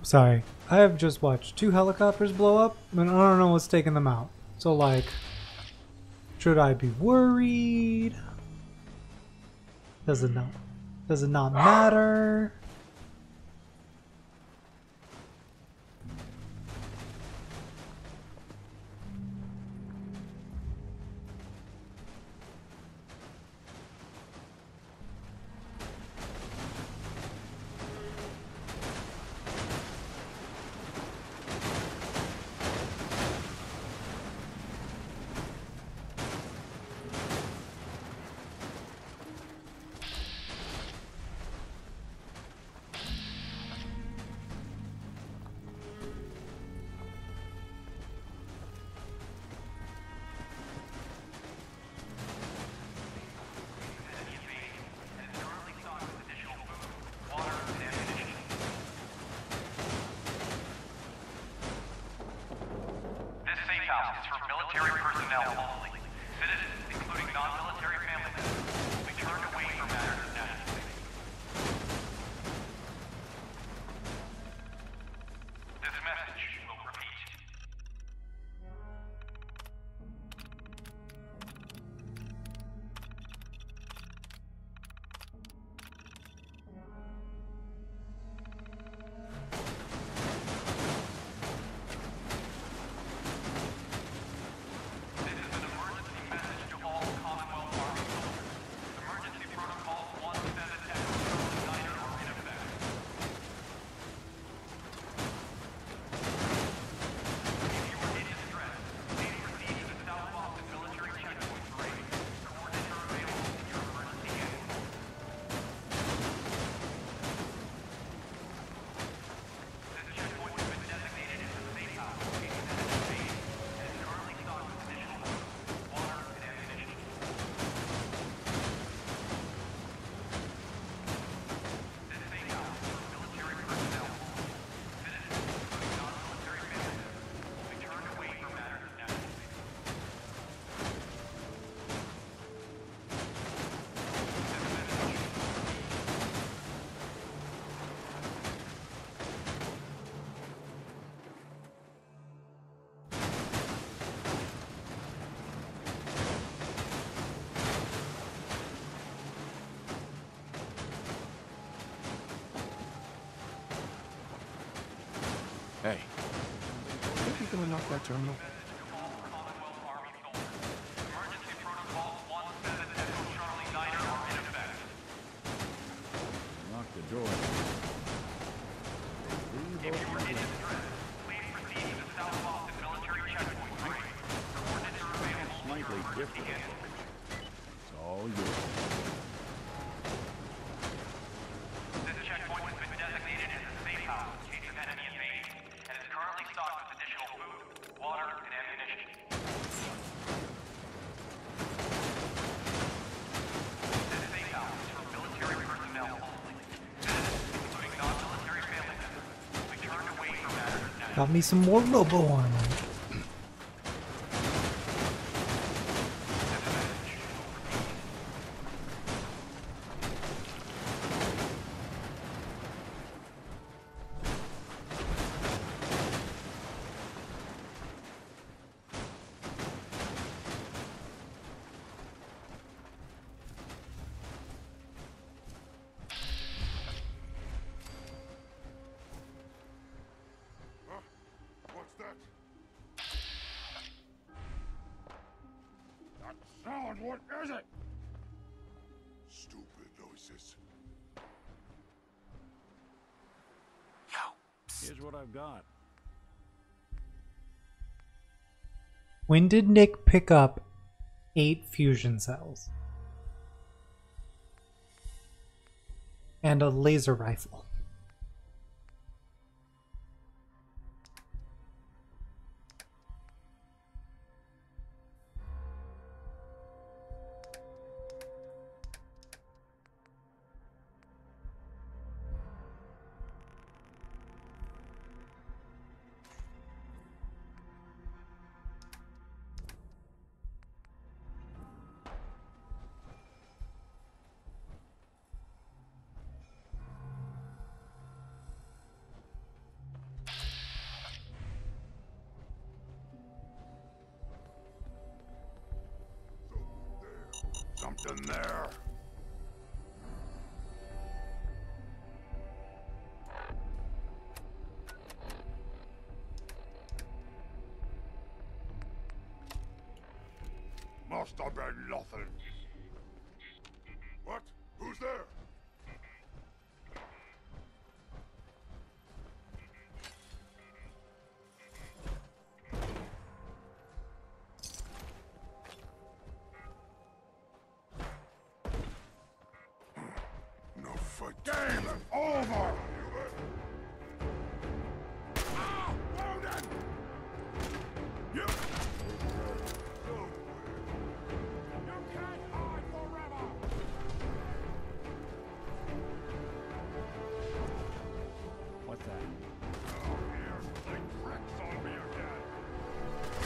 Sorry. I have just watched two helicopters blow up, and I don't know what's taking them out. So, like, should I be worried? Does it not? Does it not matter? Hey. Think you gonna knock that terminal? Lock the door. If you were in distress, please proceed to the South Boston military checkpoint three. Coordinates are available. Slightly different. It's all yours. This checkpoint has been designated as a safe house in case of enemy invasion, and is currently stocked with additional food, water, and ammunition. This safe house is for military personnel only. Citizens, including non-military family members, will be turned away from matters of national. Got me some more robo armor. What's that? That sound, what is it? Stupid noises. Here's what I've got. When did Nick pick up eight fusion cells? And a laser rifle. something there. Must have been nothing. What? Who's there? No fight. Game over! Ah! Wounded! You... You can't hide forever! What's that? Oh, here, play tricks on me again.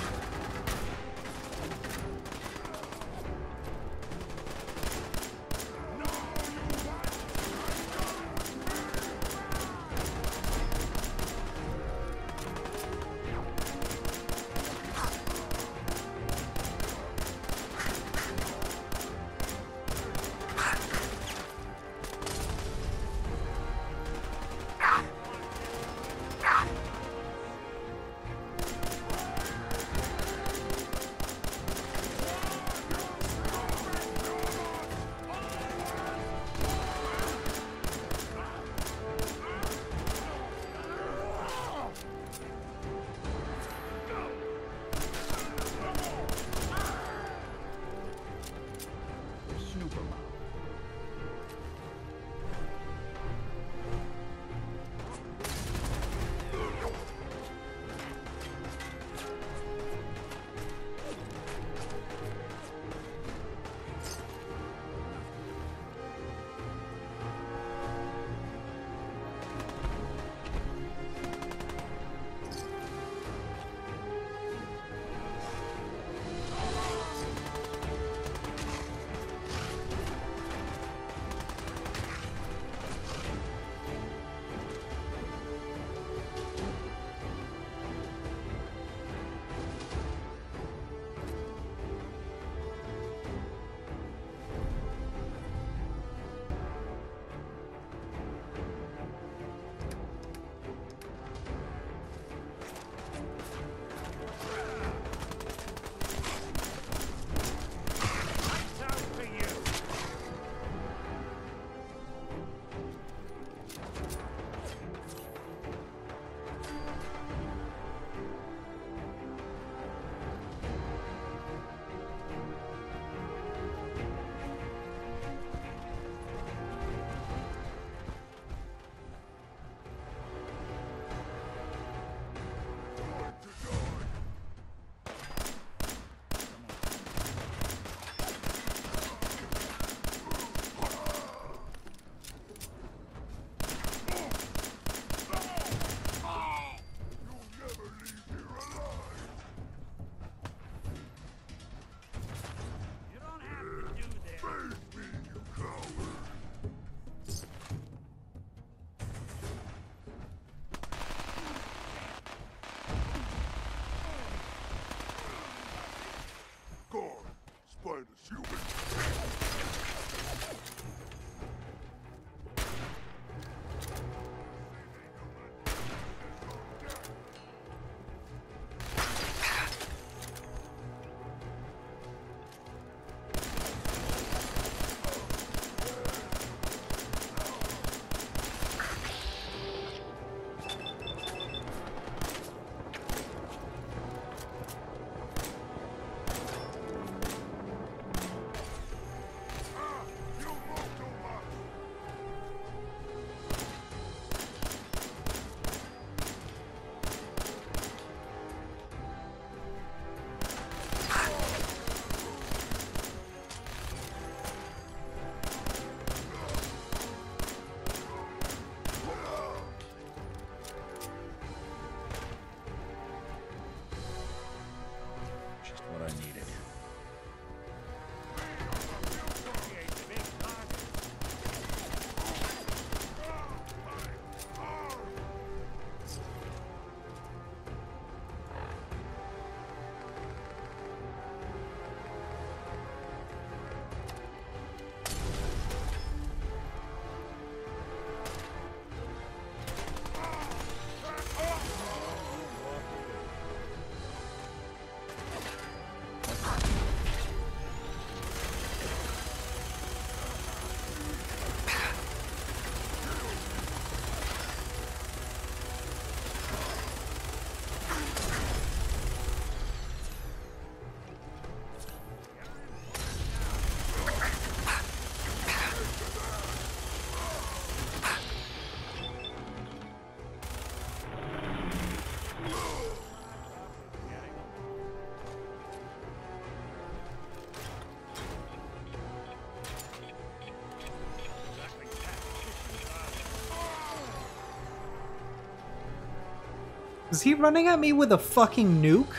Was he running at me with a fucking nuke?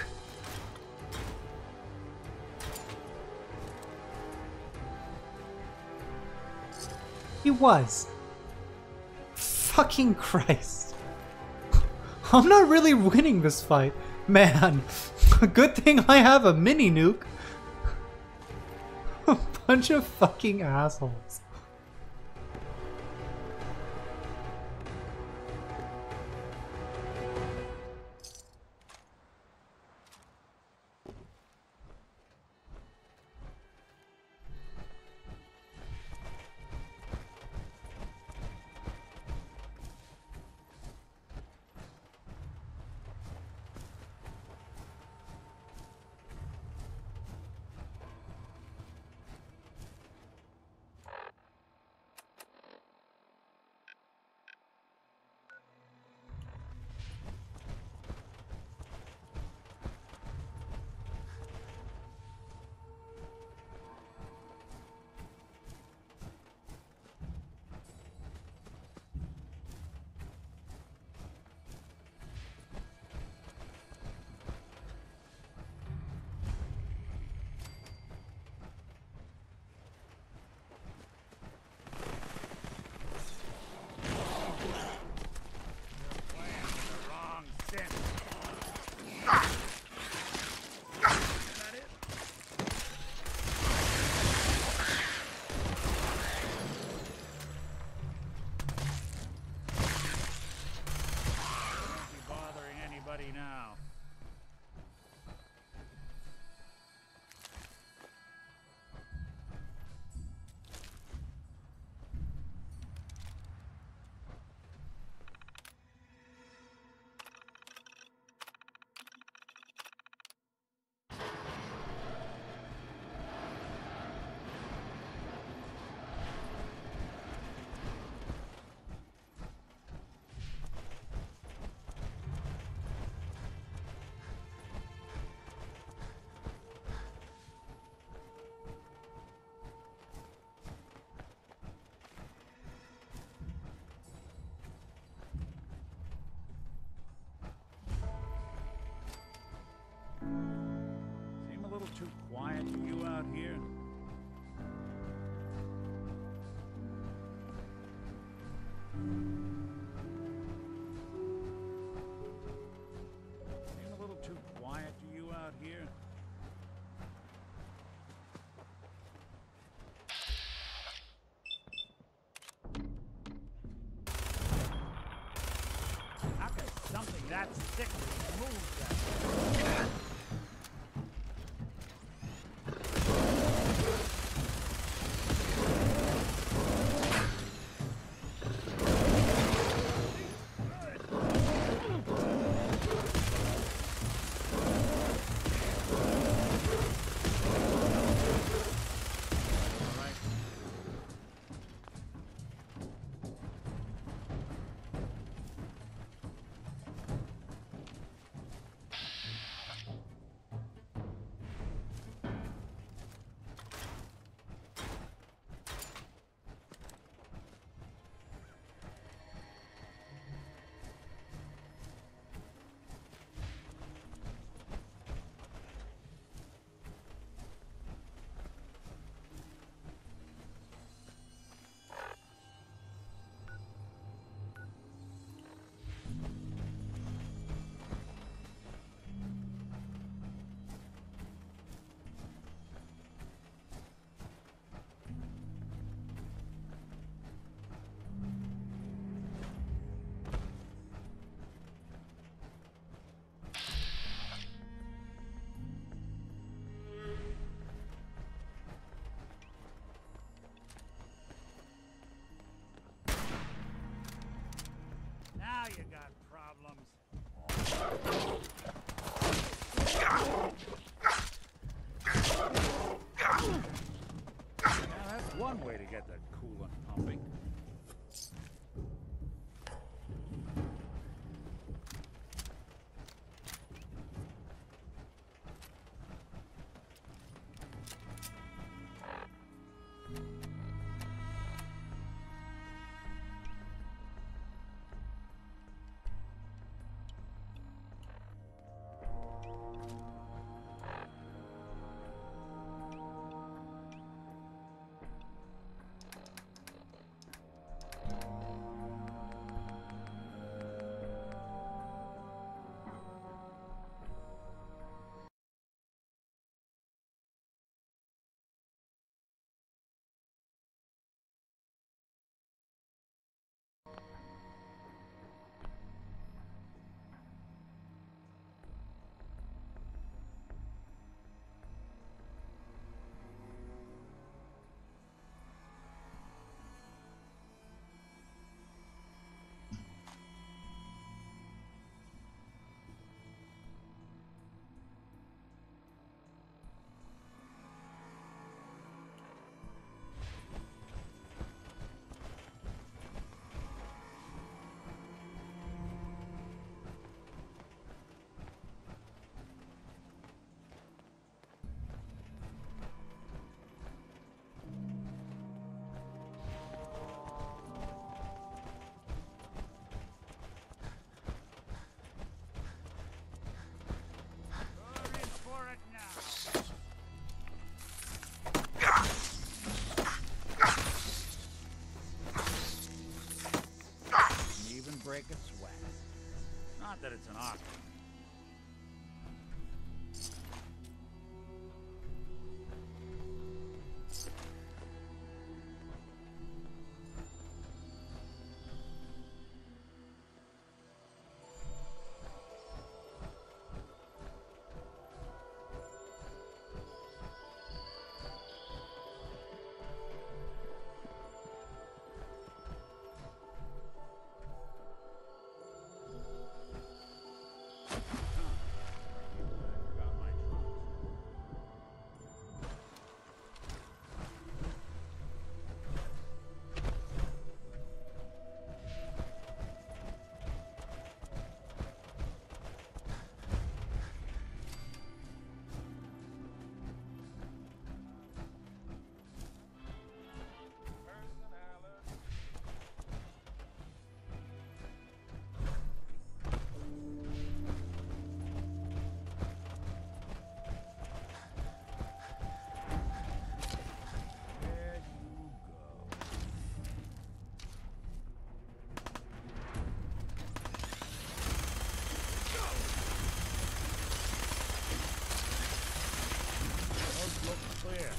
He was. Fucking Christ. I'm not really winning this fight. Man, good thing I have a mini nuke. A bunch of fucking assholes. Now. Seem a little too quiet for you out here? Seem a little too quiet to you out here? How could something that sick move that? Now you got problems. Now that's one way to get that coolant pumping. lock. Clear.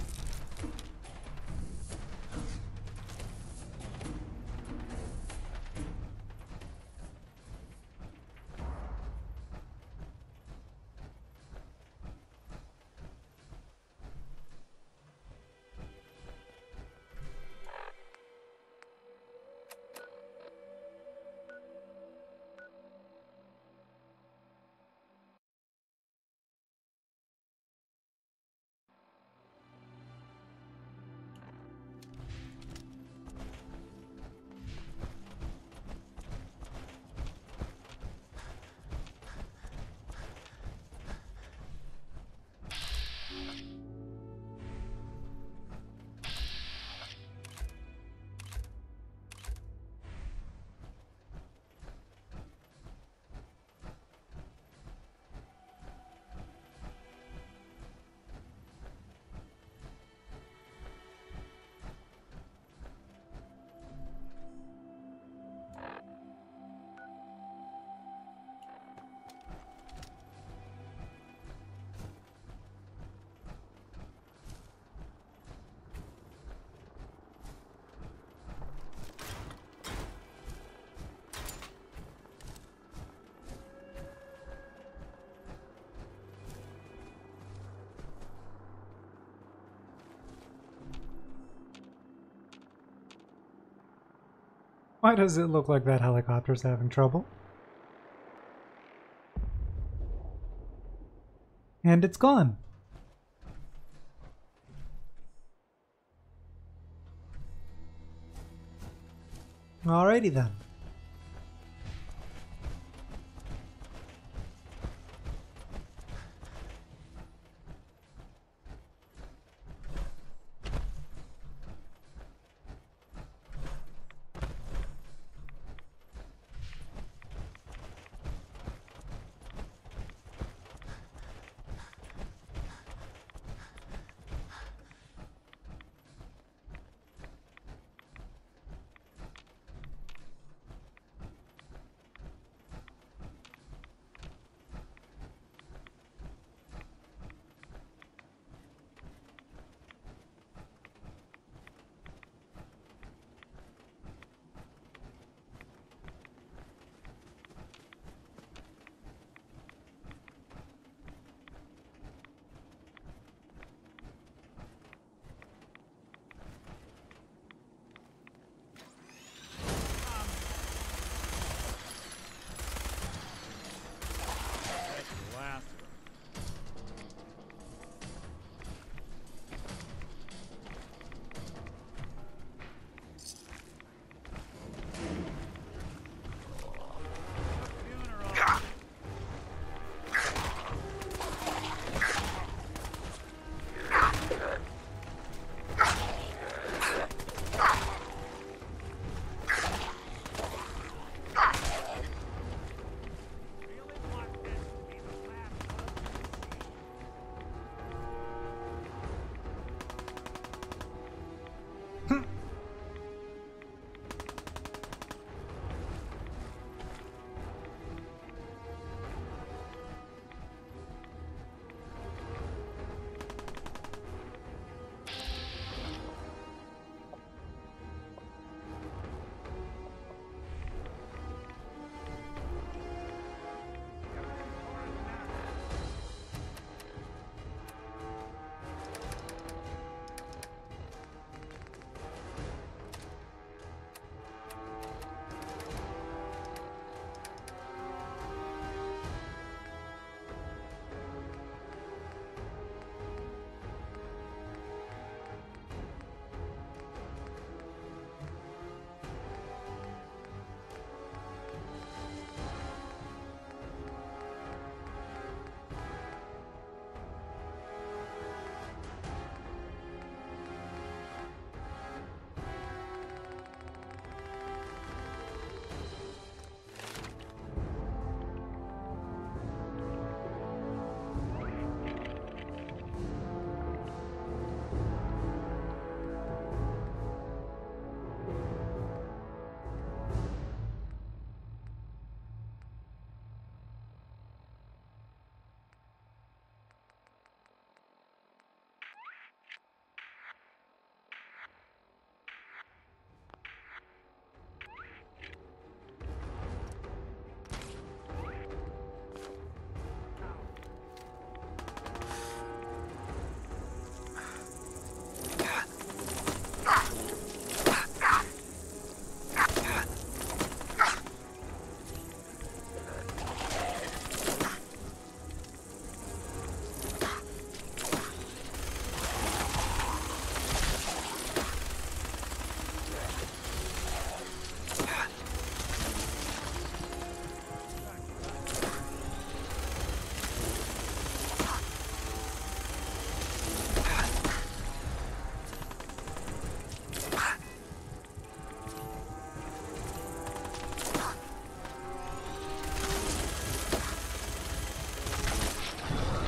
Why does it look like that helicopter's having trouble? And it's gone. Alrighty then.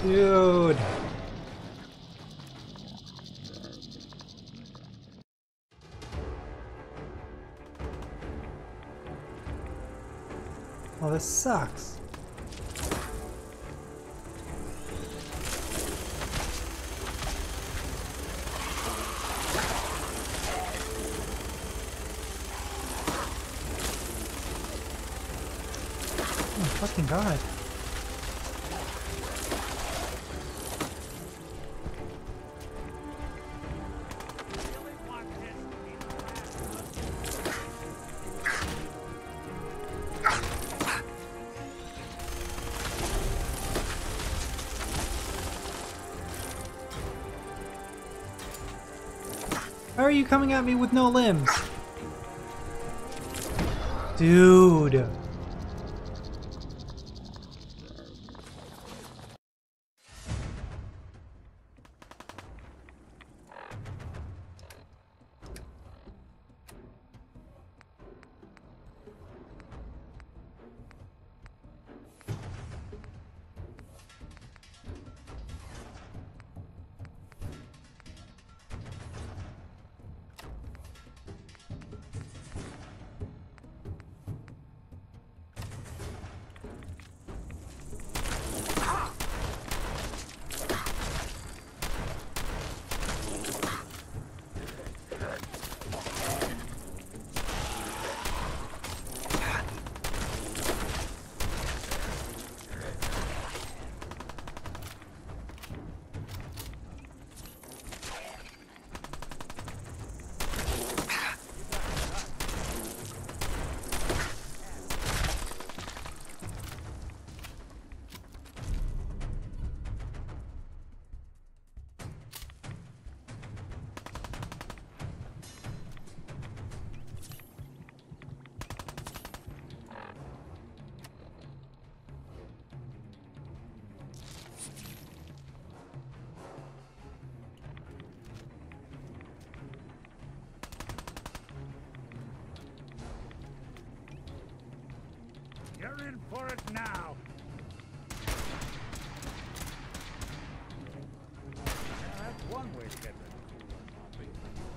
Dude. Oh, this sucks. Oh my fucking god. Why are you coming at me with no limbs? Dude. You're in for it now. Yeah, that's one way to get rid of you, Poppy.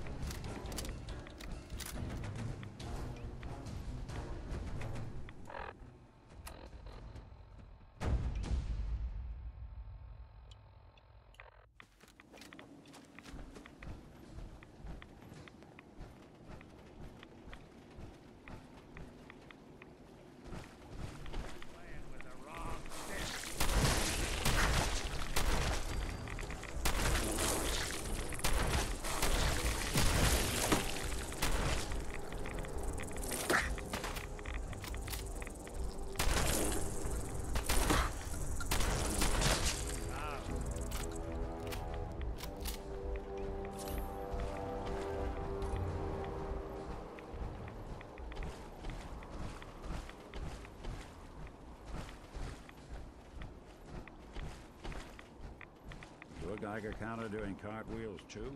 Your Geiger counter doing cartwheels too?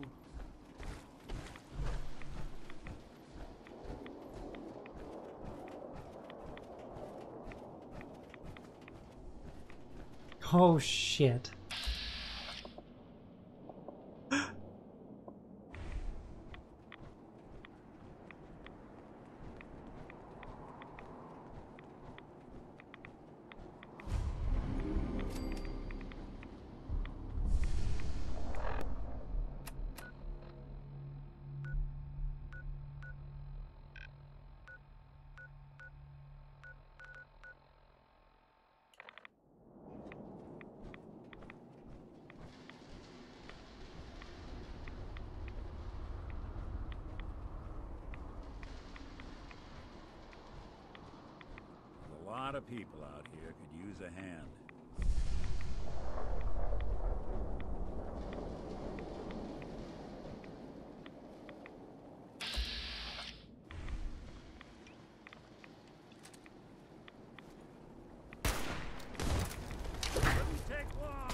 Oh shit. A lot of people out here could use a hand. Doesn't take long.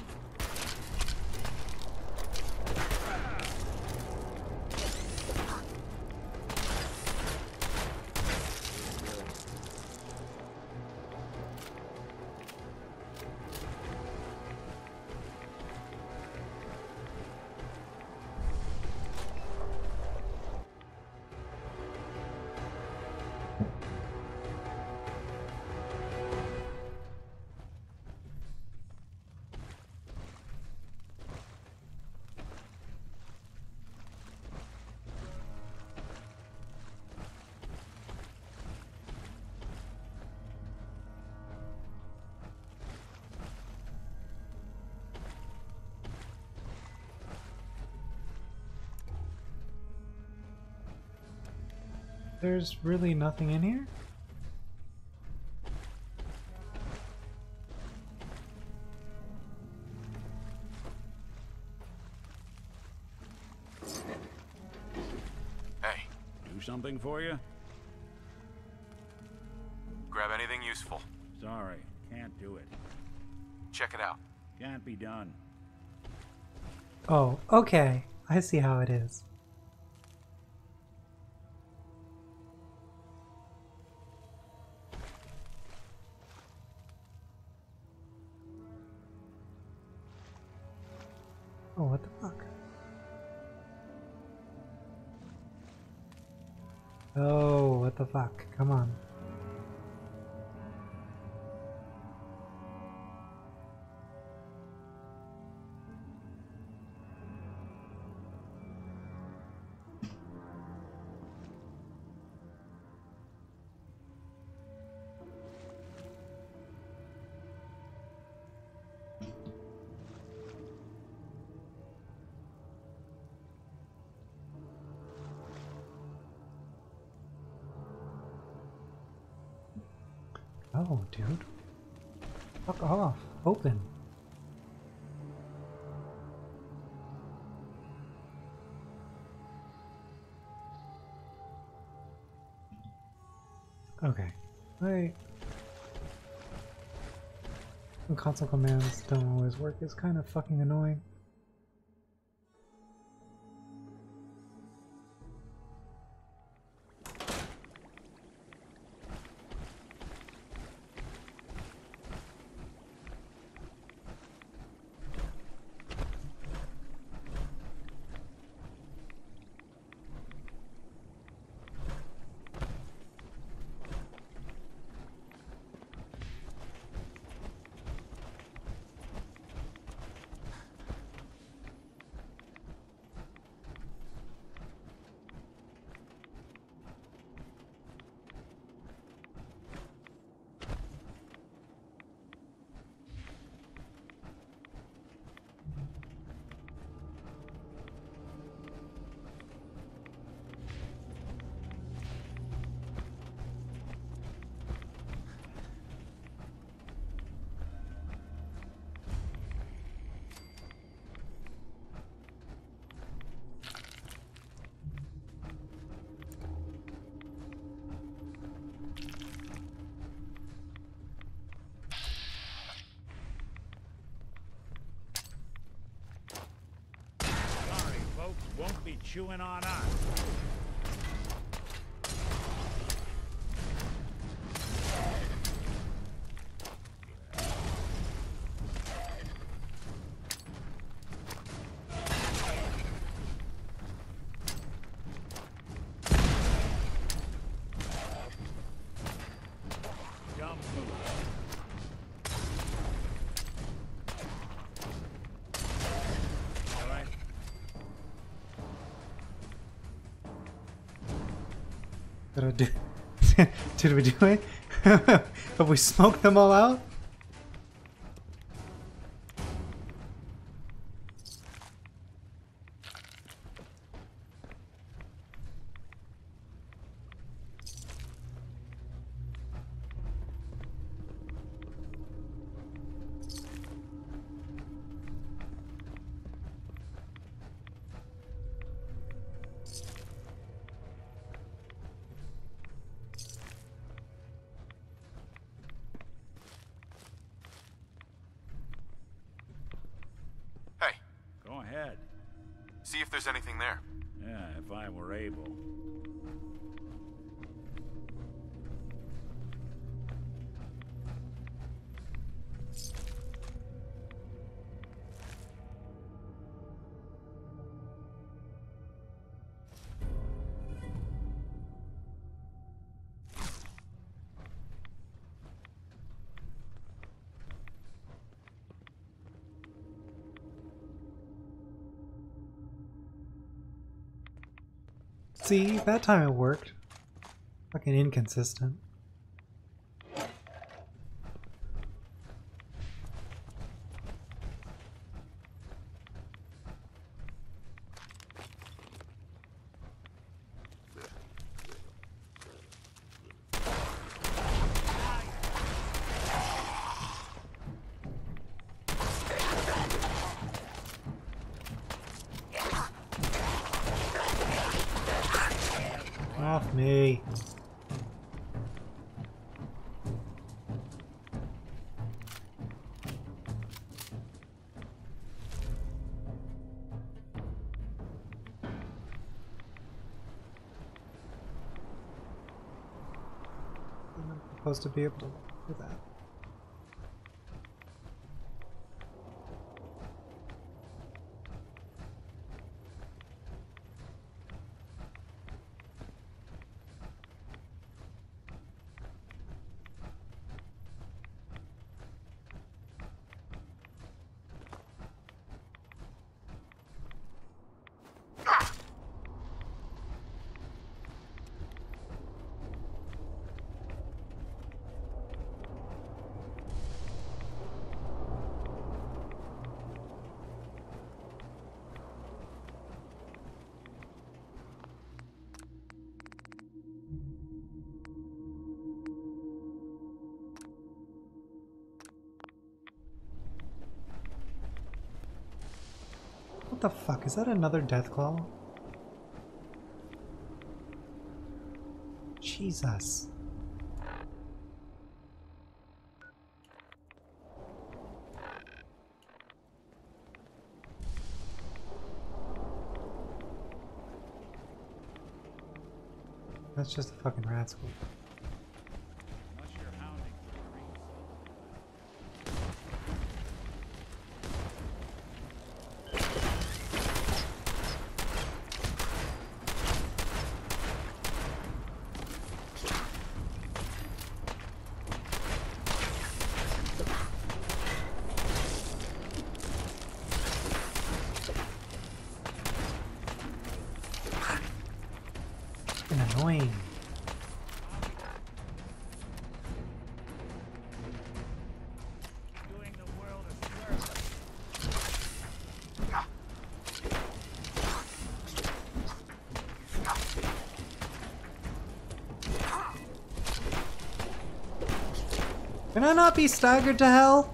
There's really nothing in here? Hey. Do something for you? Grab anything useful. Sorry, can't do it. Check it out. Can't be done. Oh, okay. I see how it is. Oh, what the fuck? Oh, what the fuck? Come on. Oh, dude. Fuck off. Open. Okay. Wait. When console commands don't always work, it's kind of fucking annoying. Won't be chewing on us. Did I do? Did we do it? Have we smoked them all out? Go ahead. See if there's anything there. Yeah, if I were able. See, that time it worked. Fucking inconsistent. Off me. I'm not supposed to be able to do that. What the fuck? Is that another Deathclaw? Jesus. That's just a fucking rat school. Annoying. Doing the world a service. Can I not be staggered to hell?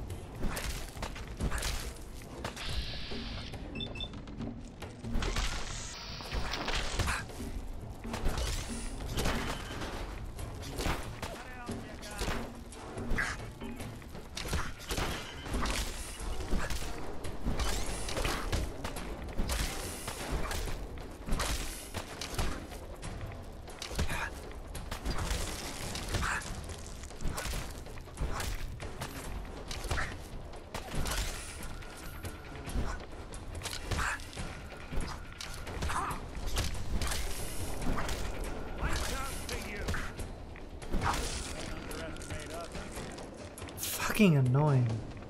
Fucking annoying.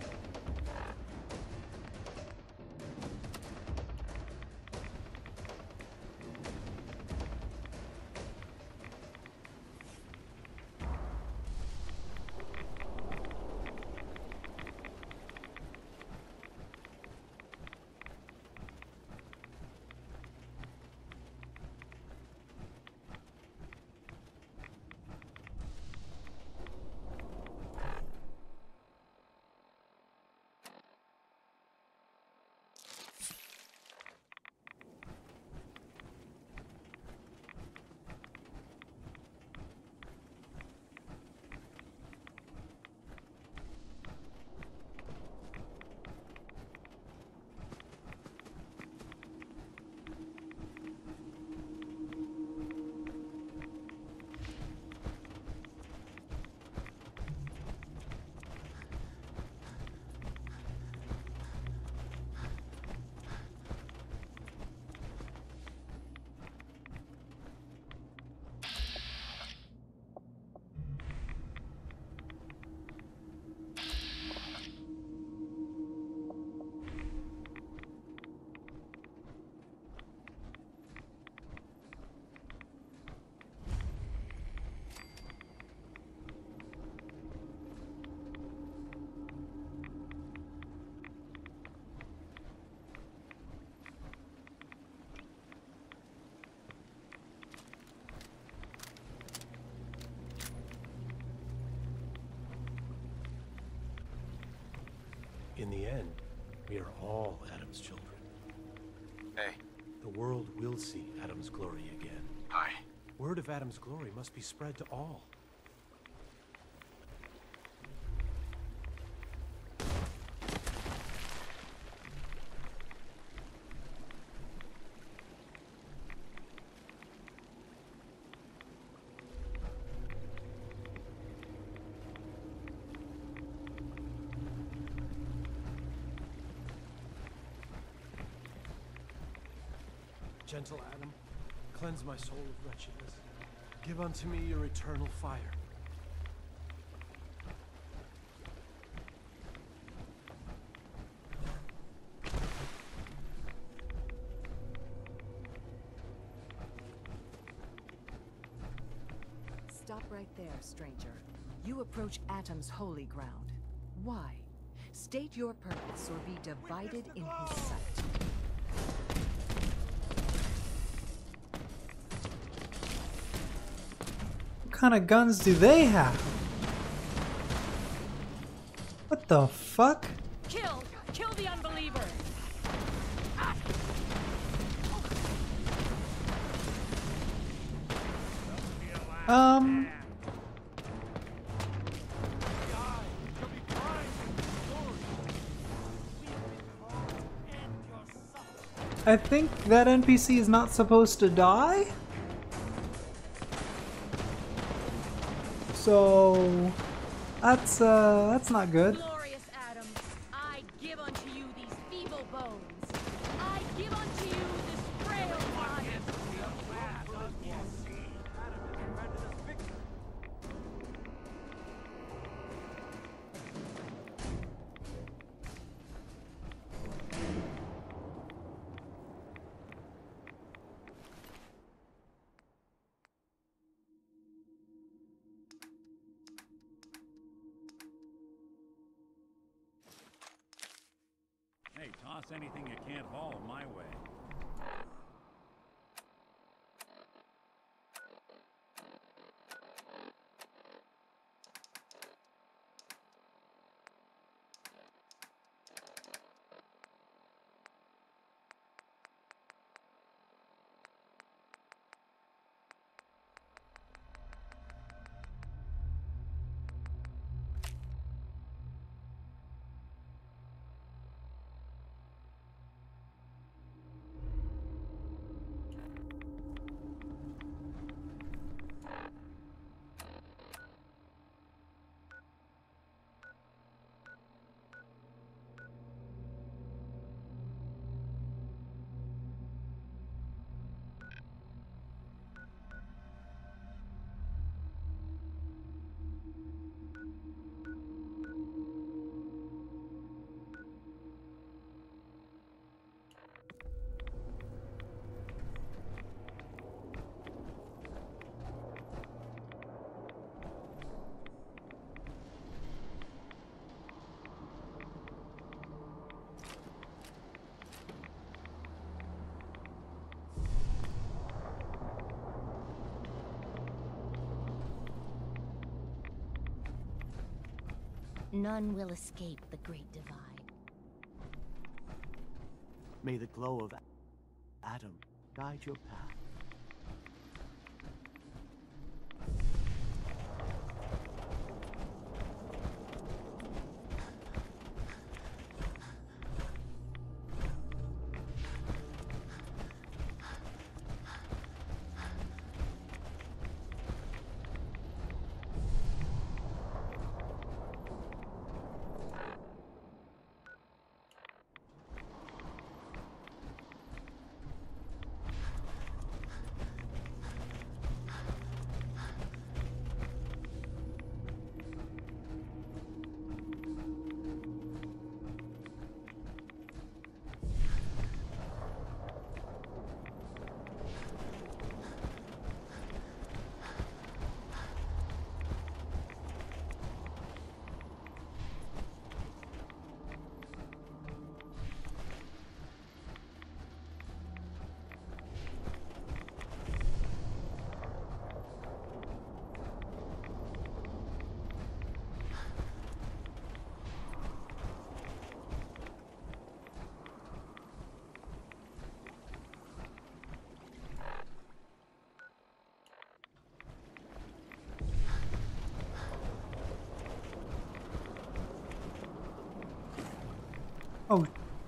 In the end, we are all Adam's children. Hey. The world will see Adam's glory again. Hi. Word of Adam's glory must be spread to all. Gentle Adam, cleanse my soul of wretchedness. Give unto me your eternal fire. Stop right there, stranger. You approach Atom's holy ground. Why? State your purpose or be divided in his sight. What kind of guns do they have? What the fuck? Kill! Kill the unbeliever! Um... I think that N P C is not supposed to die? So... That's, uh, that's not good. Glorious Adam, I give unto you these feeble bones. I give unto you this frail body. Hey, toss anything you can't haul my way. None will escape the Great Divide. May the glow of Adam guide your path.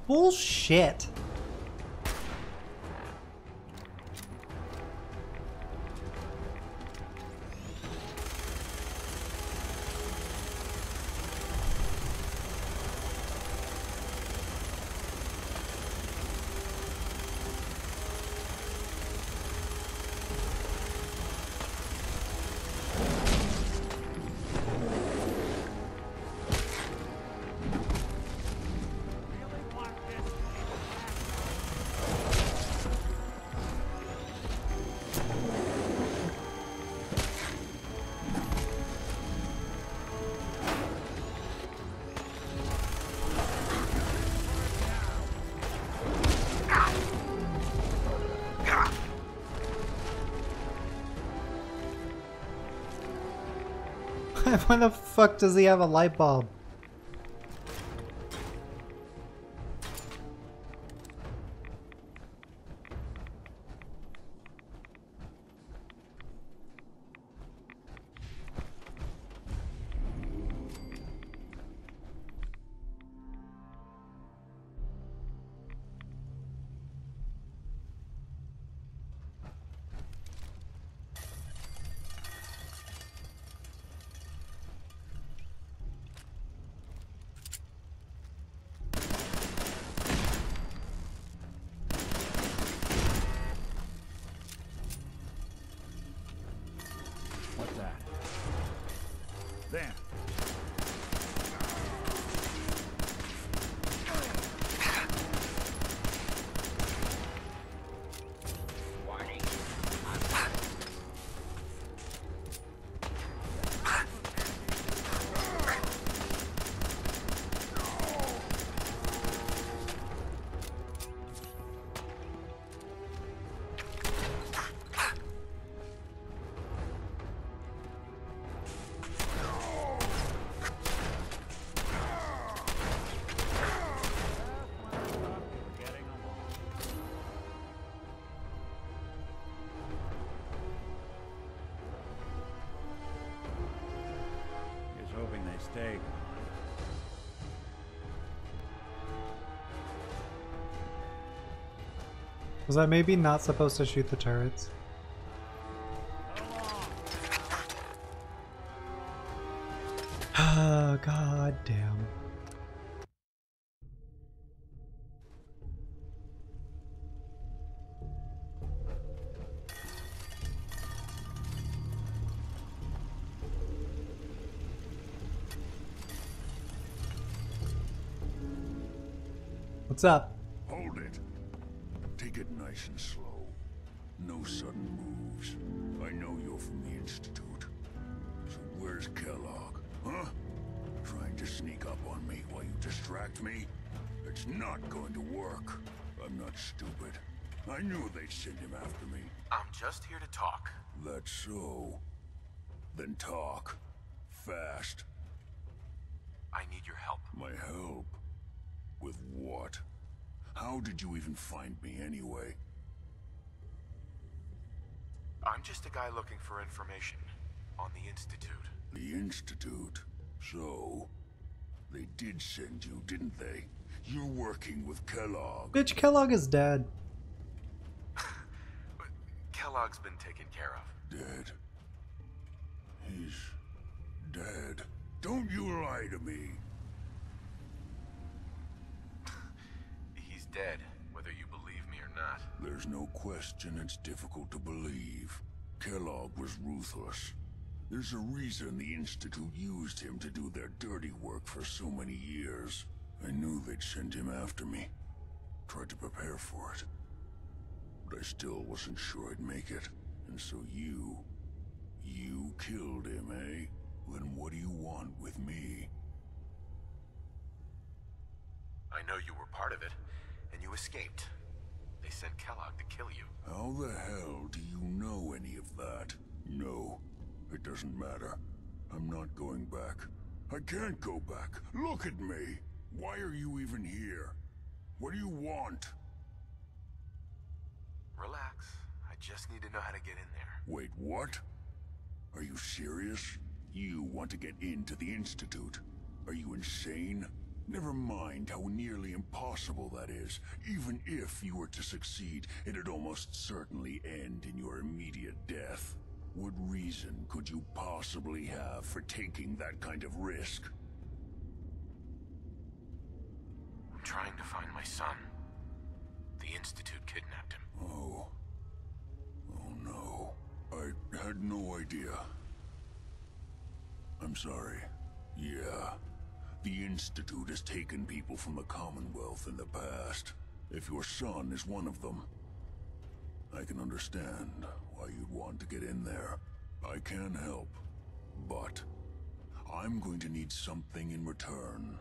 Bullshit. Why the fuck does he have a light bulb? There. Hoping they stay. Was I maybe not supposed to shoot the turrets? Ah, god damn. What's up? Hold it. Take it nice and slow. No sudden moves. I know you're from the Institute. So where's Kellogg? Huh? Trying to sneak up on me while you distract me? It's not going to work. I'm not stupid. I knew they'd send him after me. I'm just here to talk. That's so. Then talk. Fast. I need your help. My help? With what? How did you even find me anyway? I'm just a guy looking for information on the Institute. The Institute? So, they did send you, didn't they? You're working with Kellogg. Bitch, Kellogg is dead. Kellogg's been taken care of. Dead? He's dead. Don't you lie to me. He's dead, whether you believe me or not. There's no question it's difficult to believe. Kellogg was ruthless. There's a reason the Institute used him to do their dirty work for so many years. I knew they'd send him after me. Tried to prepare for it. But I still wasn't sure I'd make it. And so you... You killed him, eh? Then what do you want with me? I know you were part of it, and you escaped. They sent Kellogg to kill you. How the hell do you know any of that? No, it doesn't matter. I'm not going back. I can't go back. Look at me! Why are you even here? What do you want? Relax. I just need to know how to get in there. Wait, what? Are you serious? You want to get into the Institute? Are you insane? Never mind how nearly impossible that is. Even if you were to succeed, it'd almost certainly end in your immediate death. What reason could you possibly have for taking that kind of risk? I'm trying to find my son. The Institute kidnapped him. Oh. Oh no. I had no idea. I'm sorry. Yeah. The Institute has taken people from the Commonwealth in the past. If your son is one of them, I can understand why you'd want to get in there. I can help, but I'm going to need something in return.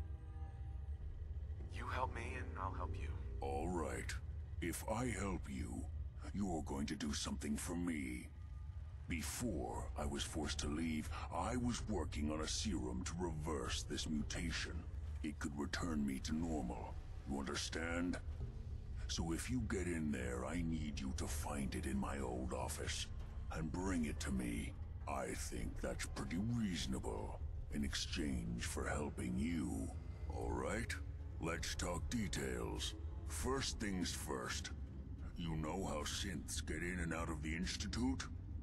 You help me and I'll help you. All right. If I help you, you're going to do something for me. Before I was forced to leave, I was working on a serum to reverse this mutation. It could return me to normal. You understand? So if you get in there, I need you to find it in my old office and bring it to me. I think that's pretty reasonable in exchange for helping you. All right? Let's talk details. First things first. You know how synths get in and out of the Institute?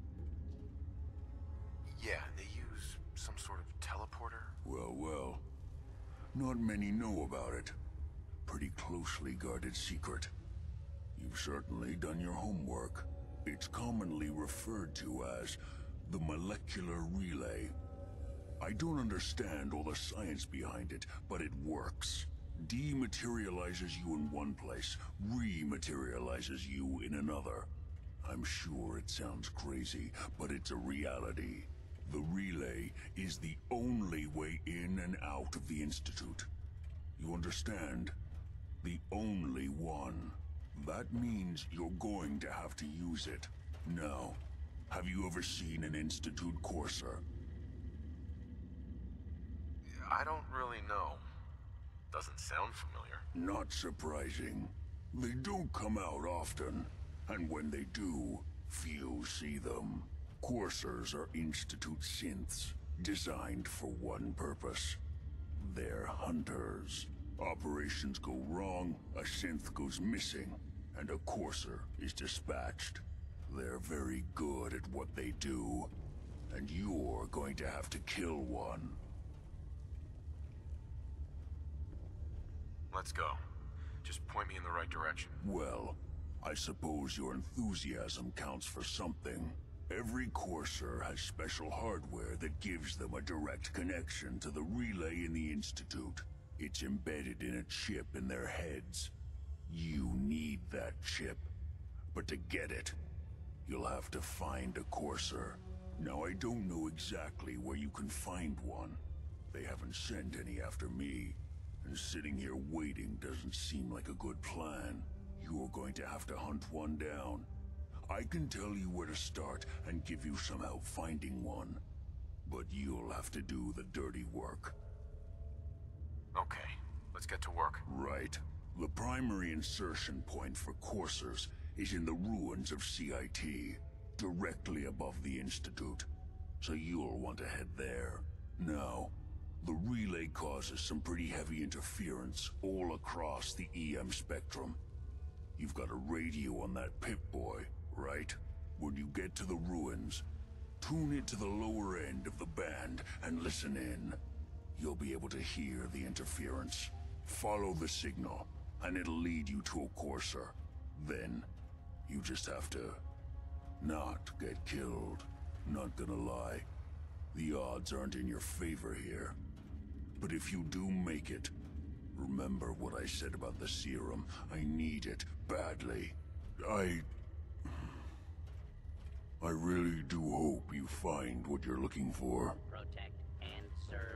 Yeah, they use some sort of teleporter. Well, well. Not many know about it. Pretty closely guarded secret. You've certainly done your homework. It's commonly referred to as the molecular relay. I don't understand all the science behind it, but it works. Dematerializes you in one place, rematerializes you in another. I'm sure it sounds crazy, but it's a reality. The relay is the only way in and out of the Institute. You understand? The only one. That means you're going to have to use it. Now, have you ever seen an Institute courser? I don't really know. Doesn't sound familiar. Not surprising. They don't come out often, and when they do, few see them. Coursers are Institute synths, designed for one purpose. They're hunters. Operations go wrong, a synth goes missing, and a courser is dispatched. They're very good at what they do, and you're going to have to kill one. Let's go. Just point me in the right direction. Well, I suppose your enthusiasm counts for something. Every courser has special hardware that gives them a direct connection to the relay in the Institute. It's embedded in a chip in their heads. You need that chip. But to get it, you'll have to find a courser. Now, I don't know exactly where you can find one. They haven't sent any after me. And sitting here waiting doesn't seem like a good plan. You're going to have to hunt one down. I can tell you where to start and give you some help finding one. But you'll have to do the dirty work. Okay, let's get to work. Right. The primary insertion point for coursers is in the ruins of C I T, directly above the Institute. So you'll want to head there. Now, the relay causes some pretty heavy interference all across the E M spectrum. You've got a radio on that Pip-Boy, right? When you get to the ruins, tune it to the lower end of the band and listen in. You'll be able to hear the interference. Follow the signal, and it'll lead you to a courser. Then, you just have to not get killed. Not gonna lie, the odds aren't in your favor here. But if you do make it, remember what I said about the serum. I need it badly. I... I really do hope you find what you're looking for. Protect and serve.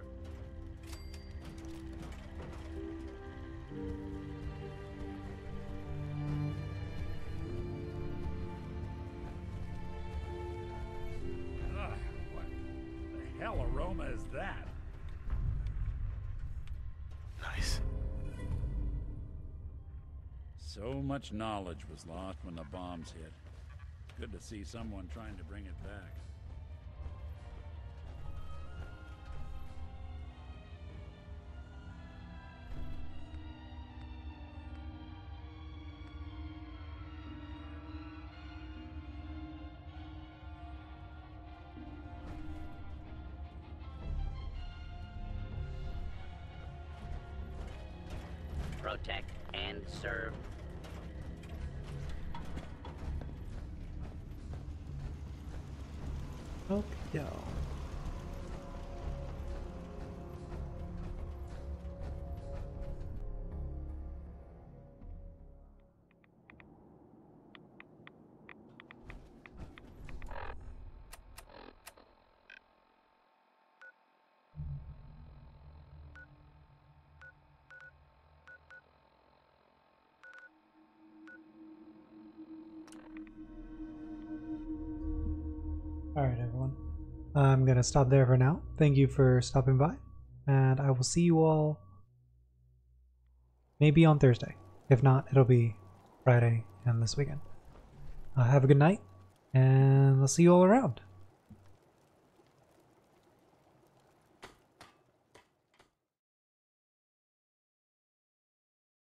Ugh, what the hell aroma is that? Nice. So much knowledge was lost when the bombs hit. Good to see someone trying to bring it back. protect, and serve. Okay, yo. Alright, everyone. I'm gonna stop there for now. Thank you for stopping by, and I will see you all maybe on Thursday. If not, it'll be Friday and this weekend. Uh, have a good night, and I'll see you all around.